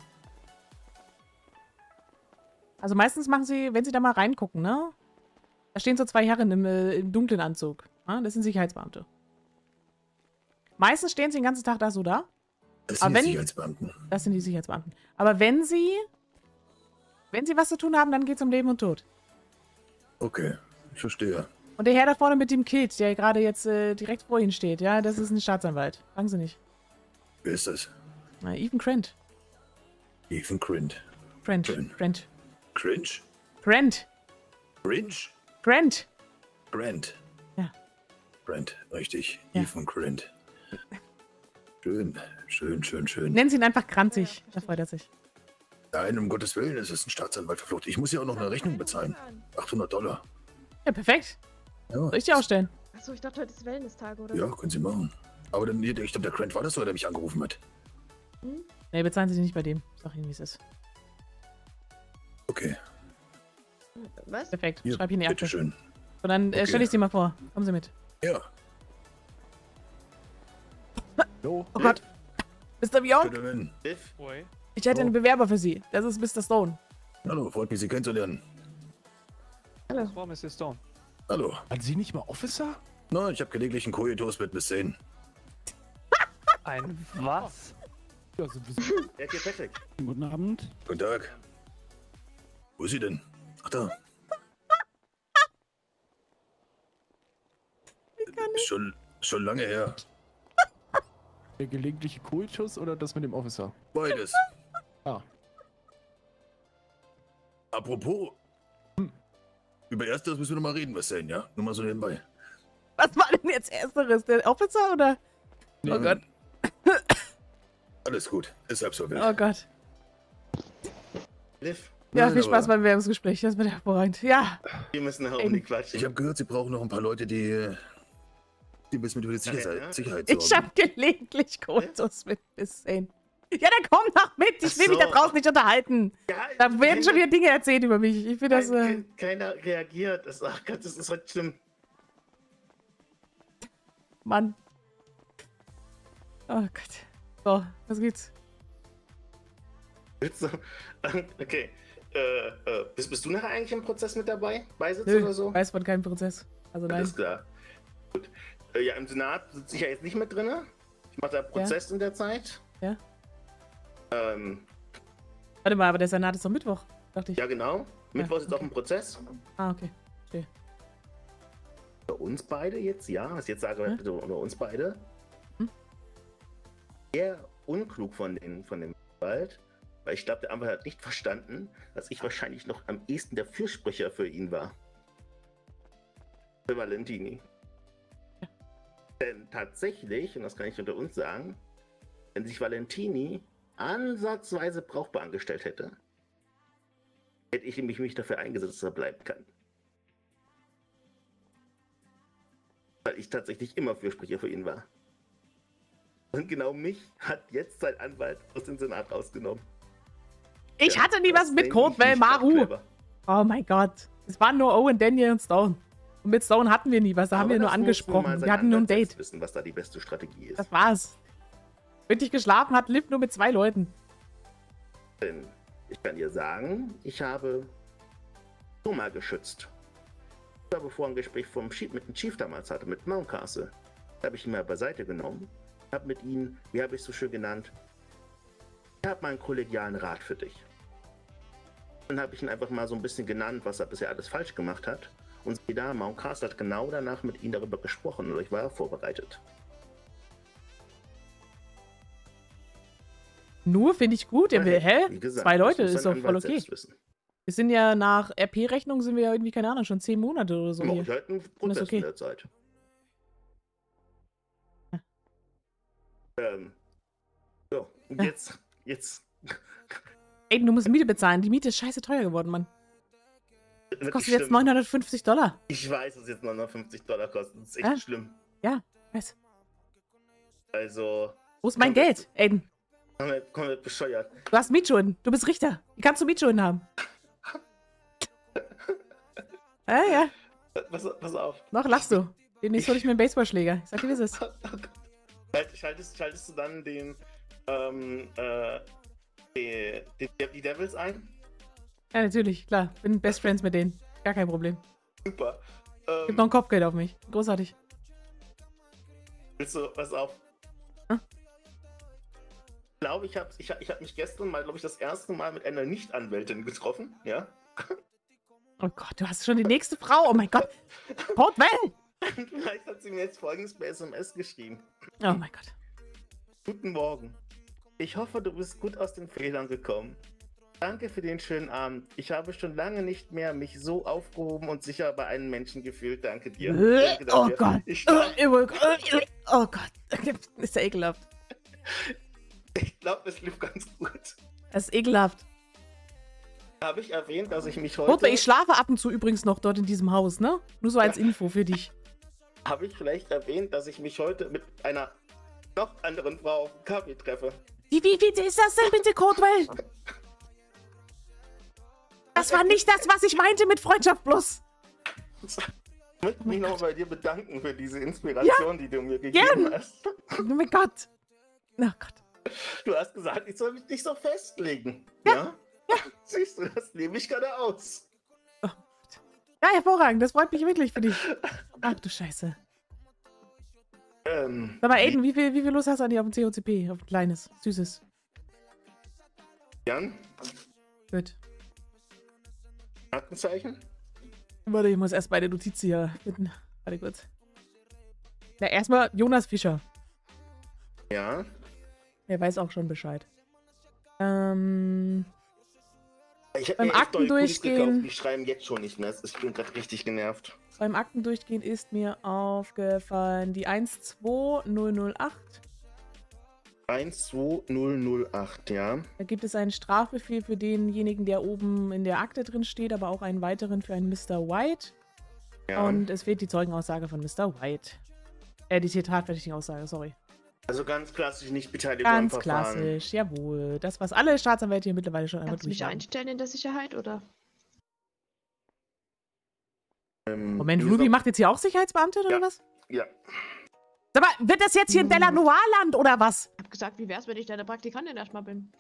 Speaker 1: Also meistens machen Sie, wenn Sie da mal reingucken, ne? Da stehen so zwei Herren im, äh, im dunklen Anzug. Ne? Das sind Sicherheitsbeamte. Meistens stehen sie den ganzen Tag da so da.
Speaker 3: das
Speaker 1: Aber
Speaker 3: sind die
Speaker 1: wenn-
Speaker 3: Sicherheitsbeamten.
Speaker 1: Das sind die Sicherheitsbeamten. Aber wenn sie, wenn sie was zu tun haben, dann geht es um Leben und Tod.
Speaker 3: Okay, ich verstehe.
Speaker 1: Und der Herr da vorne mit dem Kilt, der gerade jetzt äh, direkt vor Ihnen steht, ja, das ist ein Staatsanwalt. Fragen Sie nicht.
Speaker 3: Wer ist das?
Speaker 1: Na, Ethan Krent.
Speaker 3: Ethan Krent.
Speaker 1: Krent.
Speaker 3: Krent.
Speaker 1: Krent.
Speaker 3: Cringe?
Speaker 1: Krent.
Speaker 3: Cringe?
Speaker 1: Krent.
Speaker 3: Brent.
Speaker 1: Ja.
Speaker 3: Brent, richtig.
Speaker 1: Ja.
Speaker 3: Ethan Krent. Schön, schön, schön, schön.
Speaker 1: Nennen Sie ihn einfach Kranzig. Da freut er sich.
Speaker 3: Nein, um Gottes Willen, es ist ein Staatsanwalt verflucht. Ich muss ja auch noch eine Rechnung bezahlen. achthundert Dollar.
Speaker 1: Ja, perfekt.
Speaker 3: Ja,
Speaker 1: Soll ich die ausstellen?
Speaker 4: Achso, ich dachte, heute ist Wellness-Tag, oder?
Speaker 3: ja, können Sie machen. Aber dann, ich glaube, der Krent war das, so, der mich angerufen hat.
Speaker 1: Nee, bezahlen Sie nicht bei dem. Sag Ihnen, wie es ist.
Speaker 3: Okay,
Speaker 4: Was?
Speaker 1: Perfekt.
Speaker 3: hier,
Speaker 1: Schreib hier in die Akte.
Speaker 3: bitteschön.
Speaker 1: Und dann äh,
Speaker 3: Okay.
Speaker 1: stelle ich Sie mal vor. Kommen Sie mit.
Speaker 3: Ja,
Speaker 5: Hallo?
Speaker 1: Oh Gott. Mister Bjork,
Speaker 3: bitte wenn.
Speaker 5: Oi.
Speaker 1: ich hätte einen Bewerber für Sie. Das ist Mister Stone.
Speaker 3: Hallo, freut mich, Sie kennenzulernen.
Speaker 5: Das war Missus Stone.
Speaker 3: Hallo.
Speaker 5: Waren Sie nicht mal Officer?
Speaker 3: Na, ich habe gelegentlich einen Koitus mit Miss Zane.
Speaker 5: Ein was? Ja, so
Speaker 2: Ja, hier, Patrick.
Speaker 5: Guten Abend.
Speaker 3: Guten Tag. Wo ist sie denn? Ach da. Ist schon, schon lange her.
Speaker 5: Der gelegentliche Kultus oder das mit dem Officer?
Speaker 3: Beides.
Speaker 5: Ah.
Speaker 3: Apropos.
Speaker 5: Hm.
Speaker 3: Über Ersteres müssen wir noch mal reden, Miss Zane, ja? Nur mal so nebenbei.
Speaker 1: Was war denn jetzt Ersteres? Der Officer oder? Oh Gott.
Speaker 3: Alles gut, ist halb so wild.
Speaker 1: Oh Gott.
Speaker 2: Liv,
Speaker 1: Ja,
Speaker 3: Nein,
Speaker 1: viel Spaß
Speaker 3: aber
Speaker 1: beim Bewerbungsgespräch. Das wird hervorragend. Ja.
Speaker 2: wir müssen nach
Speaker 1: Eben.
Speaker 2: oben die quatschen.
Speaker 3: Ich habe gehört, Sie brauchen noch ein paar Leute, die, die ein bisschen mit für die
Speaker 2: Ja,
Speaker 3: Sicherheit,
Speaker 2: ja.
Speaker 3: Sicherheit
Speaker 1: Ich
Speaker 3: sorgen.
Speaker 1: hab gelegentlich Kultus mit bis zehn. Ja, dann komm doch mit. Ich
Speaker 2: Ach
Speaker 1: will mich da
Speaker 2: so.
Speaker 1: draußen nicht unterhalten.
Speaker 2: Ja,
Speaker 1: Da werden
Speaker 2: keiner-
Speaker 1: schon wieder Dinge erzählt über mich. Ich finde das. Äh,
Speaker 2: kein- Keiner reagiert. Das, ach Gott, das ist heute schlimm.
Speaker 1: Mann. Oh Gott. So, was geht's?
Speaker 2: Willst du- Okay. Äh, äh, bist, bist du nachher eigentlich im Prozess mit dabei? Beisitz
Speaker 1: Nö,
Speaker 2: oder so?
Speaker 1: weiß von keinem Prozess. Also nein.
Speaker 2: Alles klar. Gut. Äh, ja, im Senat sitze ich ja jetzt nicht mit drin. Ich mache da Prozess in der Zeit.
Speaker 1: Ja.
Speaker 2: Ähm,
Speaker 1: Warte mal, aber der Senat ist doch Mittwoch, dachte ich.
Speaker 6: Ja, genau. Mittwoch ist jetzt
Speaker 1: okay.
Speaker 6: auch ein Prozess.
Speaker 1: Ah, okay. Verstehe.
Speaker 6: Bei uns beide jetzt, ja. Was ich jetzt sage,
Speaker 1: Hm?
Speaker 6: bitte bei uns beide.
Speaker 1: Hm?
Speaker 6: Sehr unklug von, den, von dem Anwalt. Weil ich glaube, der Anwalt hat nicht verstanden, dass ich wahrscheinlich noch am ehesten der Fürsprecher für ihn war. Für Valentini.
Speaker 1: Ja.
Speaker 6: Denn tatsächlich, und das kann ich unter uns sagen, wenn sich Valentini ansatzweise brauchbar angestellt hätte, hätte ich nämlich mich dafür eingesetzt, dass er bleiben kann. Weil ich tatsächlich immer Fürsprecher für ihn war. Und genau mich hat jetzt sein Anwalt aus dem Senat rausgenommen.
Speaker 1: Ich
Speaker 6: Ja,
Speaker 1: hatte nie
Speaker 6: das
Speaker 1: was mit
Speaker 6: denke ich
Speaker 1: Coldwell
Speaker 6: nicht
Speaker 1: Maru.
Speaker 6: clever.
Speaker 1: Oh mein Gott. Es waren nur Owen, Daniel und Stone. Und mit Stone hatten wir nie was, da haben
Speaker 6: Aber
Speaker 1: wir nur
Speaker 6: das muss
Speaker 1: angesprochen.
Speaker 6: mal sein
Speaker 1: Wir hatten nur ein
Speaker 6: Anwalt selbst
Speaker 1: Date.
Speaker 6: wissen, was da die beste Strategie ist.
Speaker 1: Das war's. Wenn ich geschlafen hat, Liv nur mit zwei Leuten.
Speaker 6: Denn ich kann dir sagen, ich habe Soma geschützt. Bevor ein Gespräch vom Chief, mit dem Chief damals hatte, mit Mountcastle, habe ich ihn mal beiseite genommen, habe mit ihm, wie habe ich es so schön genannt, ich habe mal einen kollegialen Rat für dich. Dann habe ich ihn einfach mal so ein bisschen genannt, was er bisher alles falsch gemacht hat. Und sie da, Mountcastle hat genau danach mit ihm darüber gesprochen und ich war vorbereitet.
Speaker 1: Nur finde ich gut. Ja, wir, hä?
Speaker 6: Wie gesagt,
Speaker 1: Zwei
Speaker 6: das
Speaker 1: Leute
Speaker 6: muss
Speaker 1: ist
Speaker 6: ein
Speaker 1: doch voll
Speaker 6: Anwalt
Speaker 1: okay.
Speaker 6: selbst wissen.
Speaker 1: Wir sind ja nach R P-Rechnung sind wir ja irgendwie, keine Ahnung, schon zehn Monate oder so
Speaker 6: Ja,
Speaker 1: hier.
Speaker 6: ich hatte einen Prozess
Speaker 1: okay.
Speaker 6: in der Zeit.
Speaker 1: Ja.
Speaker 6: Ähm, so, und
Speaker 1: Ja.
Speaker 6: jetzt, jetzt.
Speaker 1: Ey, du musst Miete bezahlen. Die Miete ist scheiße teuer geworden, Mann. Das
Speaker 6: Wirklich
Speaker 1: kostet jetzt
Speaker 6: schlimm.
Speaker 1: neunhundertfünfzig Dollar.
Speaker 6: Ich weiß, dass es jetzt neunhundertfünfzig Dollar kostet. Das ist echt
Speaker 1: Ja.
Speaker 6: schlimm.
Speaker 1: Ja, weiß.
Speaker 6: Also,
Speaker 1: Wo ist mein
Speaker 6: Komplett.
Speaker 1: Geld, Aiden?
Speaker 6: komplett, komplett bescheuert.
Speaker 1: Du hast Mietschulden. Du bist Richter. Wie kannst du Mietschulden haben? Ja, ja.
Speaker 6: Pass, pass auf.
Speaker 1: Noch lachst du. Demnächst hol ich mir einen Baseballschläger. Ich sag dir, wie es ist.
Speaker 6: Halt- Schaltest, schaltest du dann den, ähm, äh, die, die, die Devils ein?
Speaker 1: Ja, natürlich, klar. Bin Best Friends mit denen. Gar kein Problem.
Speaker 6: Super.
Speaker 1: Gibt
Speaker 6: Ähm,
Speaker 1: noch ein Kopfgeld auf mich. Großartig.
Speaker 6: willst du, pass auf.
Speaker 1: Hm?
Speaker 6: Ich glaube, ich habe ich hab, ich hab mich gestern mal, glaube ich, das erste Mal mit einer Nicht-Anwältin getroffen, ja?
Speaker 1: Oh Gott, du hast schon die nächste Frau. Oh mein Gott. Portwell!
Speaker 6: Vielleicht hat sie mir jetzt folgendes per S M S geschrieben.
Speaker 1: Oh mein Gott.
Speaker 6: Guten Morgen. Ich hoffe, du bist gut aus den Fehlern gekommen. Danke für den schönen Abend. Ich habe schon lange nicht mehr mich so aufgehoben und sicher bei einem Menschen gefühlt. Danke dir.
Speaker 1: Äh,
Speaker 6: Danke
Speaker 1: oh
Speaker 6: dafür.
Speaker 1: Gott.
Speaker 6: Ich,
Speaker 1: Äh, äh, Oh Gott. Ist ja ekelhaft.
Speaker 6: ich glaube, es lief ganz gut.
Speaker 1: Das ist ekelhaft.
Speaker 6: Habe ich erwähnt, dass ich mich heute...
Speaker 1: Portwell, ich schlafe ab und zu übrigens noch dort in diesem Haus, ne? Nur so als Info für dich.
Speaker 6: Habe ich vielleicht erwähnt, dass ich mich heute mit einer noch anderen Frau auf einen Kaffee treffe?
Speaker 1: Wie, wie, wie ist das denn bitte, Portwell? Das war nicht das, was ich meinte mit Freundschaft plus.
Speaker 6: Ich möchte mich noch bei dir bedanken für diese Inspiration, die du mir gegeben
Speaker 1: Gern.
Speaker 6: hast.
Speaker 1: Oh mein Gott. Oh Gott.
Speaker 6: Du hast gesagt, ich soll mich nicht so festlegen. Ja? Ja. Siehst du, das nehme ich gerade aus.
Speaker 1: Ja, hervorragend. Das freut mich wirklich für dich. Ach du Scheiße.
Speaker 6: Ähm,
Speaker 1: Sag mal, Aiden, wie viel, wie viel Lust hast du an dir auf ein C O C P? Auf ein kleines, süßes.
Speaker 6: Jan,
Speaker 1: Gut.
Speaker 6: Aktenzeichen?
Speaker 1: Warte, ich muss erst meine Notiz hier finden. Warte kurz. Na, erstmal Jonas Fischer.
Speaker 6: Ja.
Speaker 1: Der weiß auch schon Bescheid. Ähm,
Speaker 6: Ich hätte
Speaker 1: Beim
Speaker 6: mir echt
Speaker 1: Akten
Speaker 6: neue Kudis
Speaker 1: durchgehen.
Speaker 6: gekauft, die schreiben jetzt schon nicht mehr. Ich bin gerade richtig genervt.
Speaker 1: beim Aktendurchgehen ist mir aufgefallen die eins zwei null null acht.
Speaker 6: eins zwei null null acht, ja.
Speaker 1: Da gibt es einen Strafbefehl für denjenigen, der oben in der Akte drin steht, aber auch einen weiteren für einen Mister White.
Speaker 6: ja.
Speaker 1: Und es fehlt die Zeugenaussage von Mister White. Äh, die tatverdächtige Aussage, sorry.
Speaker 6: Also ganz klassisch nicht Beteiligung am
Speaker 1: Ganz
Speaker 6: Verfahren.
Speaker 1: klassisch, jawohl. Das, was alle Staatsanwälte hier mittlerweile schon einmal
Speaker 4: Kannst du mich
Speaker 1: durch haben.
Speaker 4: einstellen in der Sicherheit, oder?
Speaker 6: Ähm,
Speaker 1: Moment,
Speaker 6: wie
Speaker 1: Ruby
Speaker 6: gesagt-
Speaker 1: macht jetzt hier auch Sicherheitsbeamtin oder
Speaker 6: Ja.
Speaker 1: was?
Speaker 6: Ja.
Speaker 1: Sag mal, wird das jetzt hier in Delanois-Land oder was?
Speaker 4: Ich hab gesagt, wie wär's, wenn ich deine Praktikantin erstmal bin?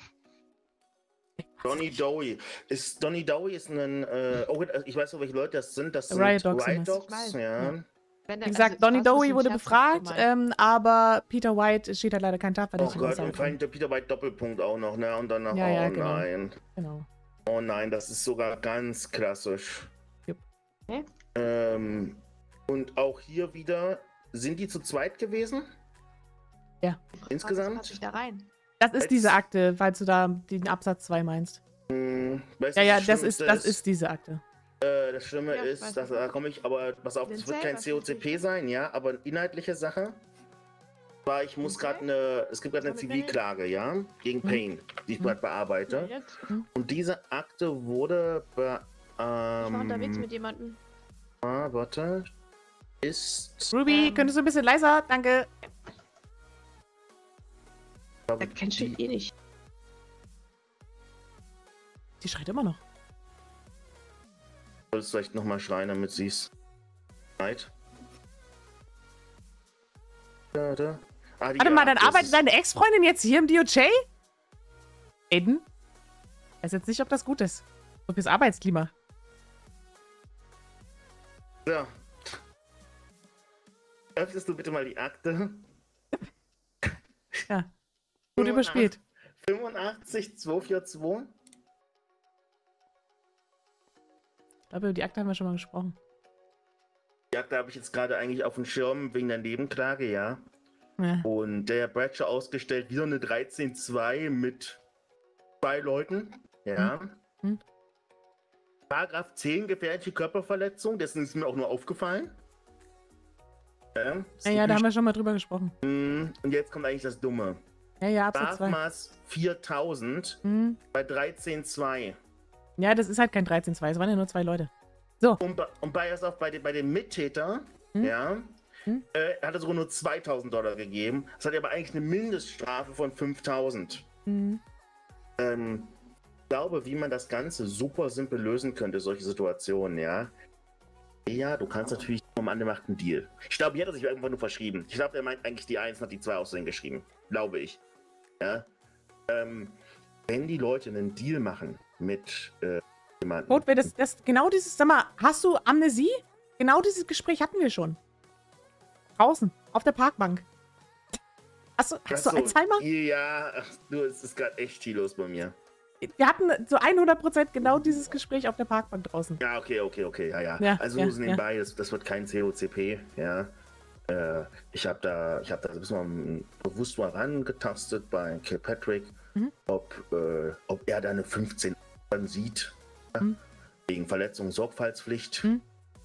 Speaker 6: Donny Dowie. Ist, Donny Dowie ist ein, äh, oh, ich weiß noch, welche Leute das sind. Das sind
Speaker 1: Riot Dogs sind
Speaker 6: Riot
Speaker 1: das.
Speaker 6: Dogs,
Speaker 4: Ich weiß,
Speaker 6: ja.
Speaker 1: ja.
Speaker 4: Wenn
Speaker 1: Wie
Speaker 4: der-
Speaker 1: gesagt,
Speaker 4: also,
Speaker 1: Donny
Speaker 4: das ist
Speaker 1: Dowie
Speaker 4: ein
Speaker 1: wurde
Speaker 4: Scherz
Speaker 1: befragt,
Speaker 4: gemeint.
Speaker 1: ähm, aber Peter White steht halt leider kein Tag, weil
Speaker 6: Oh
Speaker 1: ich
Speaker 6: Gott,
Speaker 1: sagen
Speaker 6: und
Speaker 1: kann.
Speaker 6: kein der Peter White Doppelpunkt auch noch, ne? Und dann noch,
Speaker 1: Ja, ja,
Speaker 6: oh
Speaker 1: genau.
Speaker 6: nein.
Speaker 1: Genau.
Speaker 6: Oh nein, das ist sogar ganz klassisch.
Speaker 1: Jupp.
Speaker 4: Okay.
Speaker 6: Ähm, und auch hier wieder, sind die zu zweit gewesen?
Speaker 1: Ja.
Speaker 4: Was
Speaker 6: Insgesamt?
Speaker 4: passe ich da rein?
Speaker 1: Das ist
Speaker 6: Jetzt-
Speaker 1: diese Akte, falls du da den Absatz zwei meinst.
Speaker 6: Hm, weißt
Speaker 1: Ja,
Speaker 6: du,
Speaker 1: ja, das ist,
Speaker 6: Schlimmste
Speaker 1: das ist diese Akte.
Speaker 6: Äh, das Schlimme
Speaker 4: Ja, ich
Speaker 6: ist,
Speaker 4: weiß
Speaker 6: dass,
Speaker 4: nicht.
Speaker 6: da komme ich, aber pass auf, das
Speaker 4: Lindsay,
Speaker 6: wird kein
Speaker 4: was
Speaker 6: C O C P sein, ja, aber eine inhaltliche Sache. Zwar, ich muss
Speaker 4: Lindsay?
Speaker 6: gerade eine, es gibt gerade eine
Speaker 4: Was mit
Speaker 6: Zivilklage, ja, gegen
Speaker 1: Mhm.
Speaker 6: Payne, die ich
Speaker 1: Mhm.
Speaker 6: gerade bearbeite.
Speaker 4: Ja, jetzt.
Speaker 6: Und diese Akte wurde be,
Speaker 4: Ich war unterwegs
Speaker 6: ähm,
Speaker 4: mit jemandem.
Speaker 6: ah, warte, ist,
Speaker 1: Ruby,
Speaker 4: Ähm.
Speaker 1: könntest du ein bisschen leiser? Danke.
Speaker 4: Da kennst du ihn
Speaker 6: die,
Speaker 4: eh nicht.
Speaker 1: Die schreit immer noch.
Speaker 6: sollst du vielleicht nochmal schreien, damit sie es schreit. Da, da. Ah, die
Speaker 1: Warte mal, dann
Speaker 6: Akte, das
Speaker 1: arbeitet
Speaker 6: ist-
Speaker 1: deine Ex-Freundin jetzt hier im D O J? Aiden? Ich weiß jetzt nicht, ob das gut ist. So fürs Arbeitsklima.
Speaker 6: So. Öffnest du bitte mal die Akte?
Speaker 1: Ja. Gut überspielt.
Speaker 6: fünfundachtzig zweihundertvierundzwanzig.
Speaker 1: Ich glaube, über die Akte haben wir schon mal gesprochen.
Speaker 6: Die Akte habe ich jetzt gerade eigentlich auf dem Schirm wegen der Nebenklage, ja.
Speaker 1: Ja.
Speaker 6: Und der Bradshaw ausgestellt, wieder eine dreizehn zwei mit zwei Leuten, ja.
Speaker 1: Hm.
Speaker 6: Paragraph zehn, gefährliche Körperverletzung, dessen ist mir auch nur aufgefallen. Ja, ist
Speaker 1: Ja, ja, da haben
Speaker 6: natürlich-
Speaker 1: wir schon mal drüber gesprochen.
Speaker 6: Hm, Und jetzt kommt eigentlich das Dumme.
Speaker 1: Ja, ja, Absatz zwei.
Speaker 6: Strafmaß viertausend
Speaker 1: Hm.
Speaker 6: bei dreizehn zwei.
Speaker 1: Ja, das ist halt kein dreizehn zwei. Es waren ja nur zwei Leute.
Speaker 6: Und, bei- und bei, erst auf, bei, dem, bei dem Mittäter,
Speaker 1: Hm?
Speaker 6: ja,
Speaker 1: Hm?
Speaker 6: äh, hat er sogar nur zweitausend Dollar gegeben. Das hat aber eigentlich eine Mindeststrafe von fünftausend.
Speaker 1: Hm.
Speaker 6: Ähm, ich glaube, wie man das Ganze super simpel lösen könnte, solche Situationen, ja. Ja, du kannst natürlich vom anderen macht einen Deal. Ich glaube, hier hat er sich irgendwann nur verschrieben. Ich glaube, er meint eigentlich die eins und hat die zwei aussehen geschrieben. Glaube ich. Ja. Ähm, wenn die Leute einen Deal machen mit äh, jemandem.
Speaker 1: Gut, wer das, das, genau dieses, sag mal, hast du Amnesie? Genau dieses Gespräch hatten wir schon. Draußen, auf der Parkbank. Hast du, hast du
Speaker 6: Ach so,
Speaker 1: Alzheimer?
Speaker 6: Ja, ach, du, es ist gerade echt viel los bei mir.
Speaker 1: Wir hatten zu hundert Prozent genau dieses Gespräch auf der Parkbank draußen.
Speaker 6: Ja, okay, okay, okay, ja, ja.
Speaker 1: Ja,
Speaker 6: also
Speaker 1: ja,
Speaker 6: nur so nebenbei, das, das wird kein C O C P, ja. Äh, ich habe da, ich habe da ein bisschen mal bewusst mal rangetastet bei Kilpatrick,
Speaker 1: Mhm.
Speaker 6: ob, äh, ob er da eine fünfzehn dann sieht, ja,
Speaker 1: Mhm.
Speaker 6: wegen Verletzung Sorgfaltspflicht.
Speaker 1: Mhm.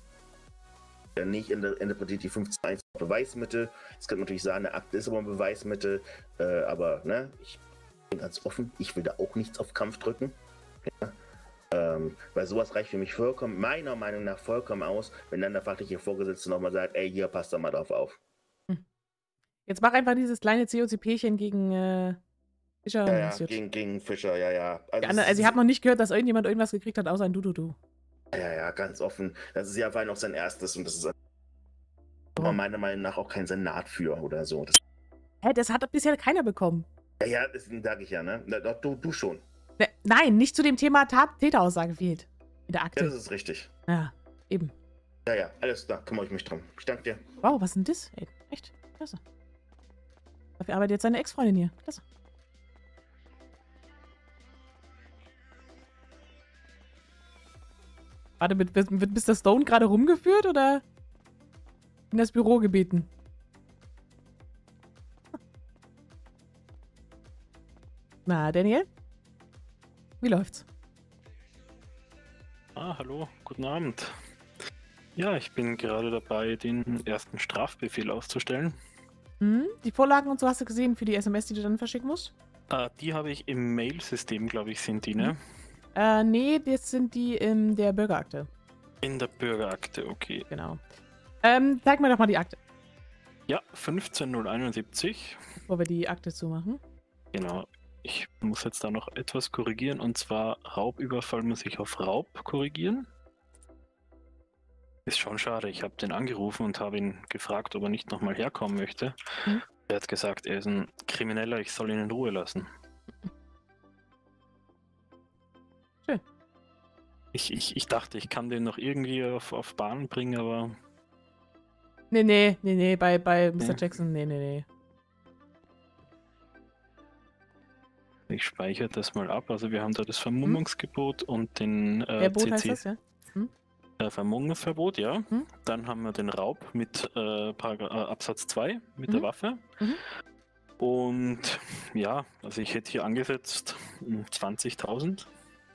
Speaker 6: Ja, nicht inter- interpretiert die fünfzehn eins Beweismittel. Es kann natürlich sagen, eine Akte ist aber ein Beweismittel, äh, aber ne, ich bin ganz offen, ich will da auch nichts auf Kampf drücken. Ja. Ähm, weil sowas reicht für mich vollkommen, meiner Meinung nach vollkommen aus, wenn dann der fachliche Vorgesetzte nochmal sagt, ey, hier, passt da mal drauf auf.
Speaker 1: Jetzt mach einfach dieses kleine C O C P-chen gegen äh, Fischer.
Speaker 6: Ja, ja,
Speaker 1: Ist gut.
Speaker 6: gegen, gegen Fischer, ja, ja.
Speaker 1: Die
Speaker 6: Also,
Speaker 1: anderen-
Speaker 6: es
Speaker 1: also ich
Speaker 6: ist-
Speaker 1: habe noch nicht gehört, dass irgendjemand irgendwas gekriegt hat, außer ein Du-Du-Du.
Speaker 6: ja, ja, ganz offen. Das ist ja vor allem auch sein erstes und das ist
Speaker 1: Oh.
Speaker 6: aber meiner Meinung nach auch kein Senat für oder so. Das,
Speaker 1: Hä, das hat bisher keiner bekommen.
Speaker 6: ja, ja, deswegen sage ich ja, ne? Na, doch, du, du schon.
Speaker 1: Ne, nein, nicht zu dem Thema Tat Täteraussage fehlt. In der
Speaker 6: Ja,
Speaker 1: Akte.
Speaker 6: das ist richtig.
Speaker 1: Ja, eben.
Speaker 6: Ja, ja, alles klar, kümmere ich mich drum. Ich danke dir.
Speaker 1: Wow, was ist denn das? Ey, echt? Klasse. Dafür arbeitet jetzt seine Ex-Freundin hier. Klasse. Warte, wird, wird, wird Mister Stone gerade rumgeführt oder in das Büro gebeten? Na, Daniel? Wie läuft's?
Speaker 7: Ah, hallo, guten Abend. Ja, ich bin gerade dabei, den ersten Strafbefehl auszustellen.
Speaker 1: Hm? Die Vorlagen und so hast du gesehen für die S M S, die du dann verschicken musst?
Speaker 7: Ah, die habe ich im Mail-System, glaube ich, sind die, ne?
Speaker 1: Äh, nee, das sind die in der Bürgerakte.
Speaker 7: In der Bürgerakte, okay.
Speaker 1: Genau. Ähm, zeig mir doch mal die Akte,
Speaker 7: Ja, fünfzehn null einundsiebzig.
Speaker 1: bevor wir die Akte zumachen.
Speaker 7: Genau. Ich muss jetzt da noch etwas korrigieren, und zwar Raubüberfall muss ich auf Raub korrigieren. Ist schon schade, ich habe den angerufen und habe ihn gefragt, ob er nicht nochmal herkommen möchte.
Speaker 1: Mhm.
Speaker 7: Er hat gesagt, er ist ein Krimineller, ich soll ihn in Ruhe lassen.
Speaker 1: Schön.
Speaker 7: Ich, ich, ich dachte, ich kann den noch irgendwie auf, auf Bahn bringen, aber
Speaker 1: Nee, nee, nee, nee, bei, bei Mister
Speaker 7: Nee.
Speaker 1: Jackson, nee, nee, nee.
Speaker 7: Ich speichere das mal ab. Also wir haben da das Vermummungsgebot und den äh,
Speaker 1: Verbot heißt
Speaker 7: C C
Speaker 1: das, ja?
Speaker 7: äh, Vermummungsverbot, ja.
Speaker 1: Hm?
Speaker 7: Dann haben wir den Raub mit äh, Paragra- äh, Absatz zwei mit der
Speaker 1: Mhm.
Speaker 7: Waffe.
Speaker 1: Mhm.
Speaker 7: Und ja, also ich hätte hier angesetzt hm, zwanzigtausend.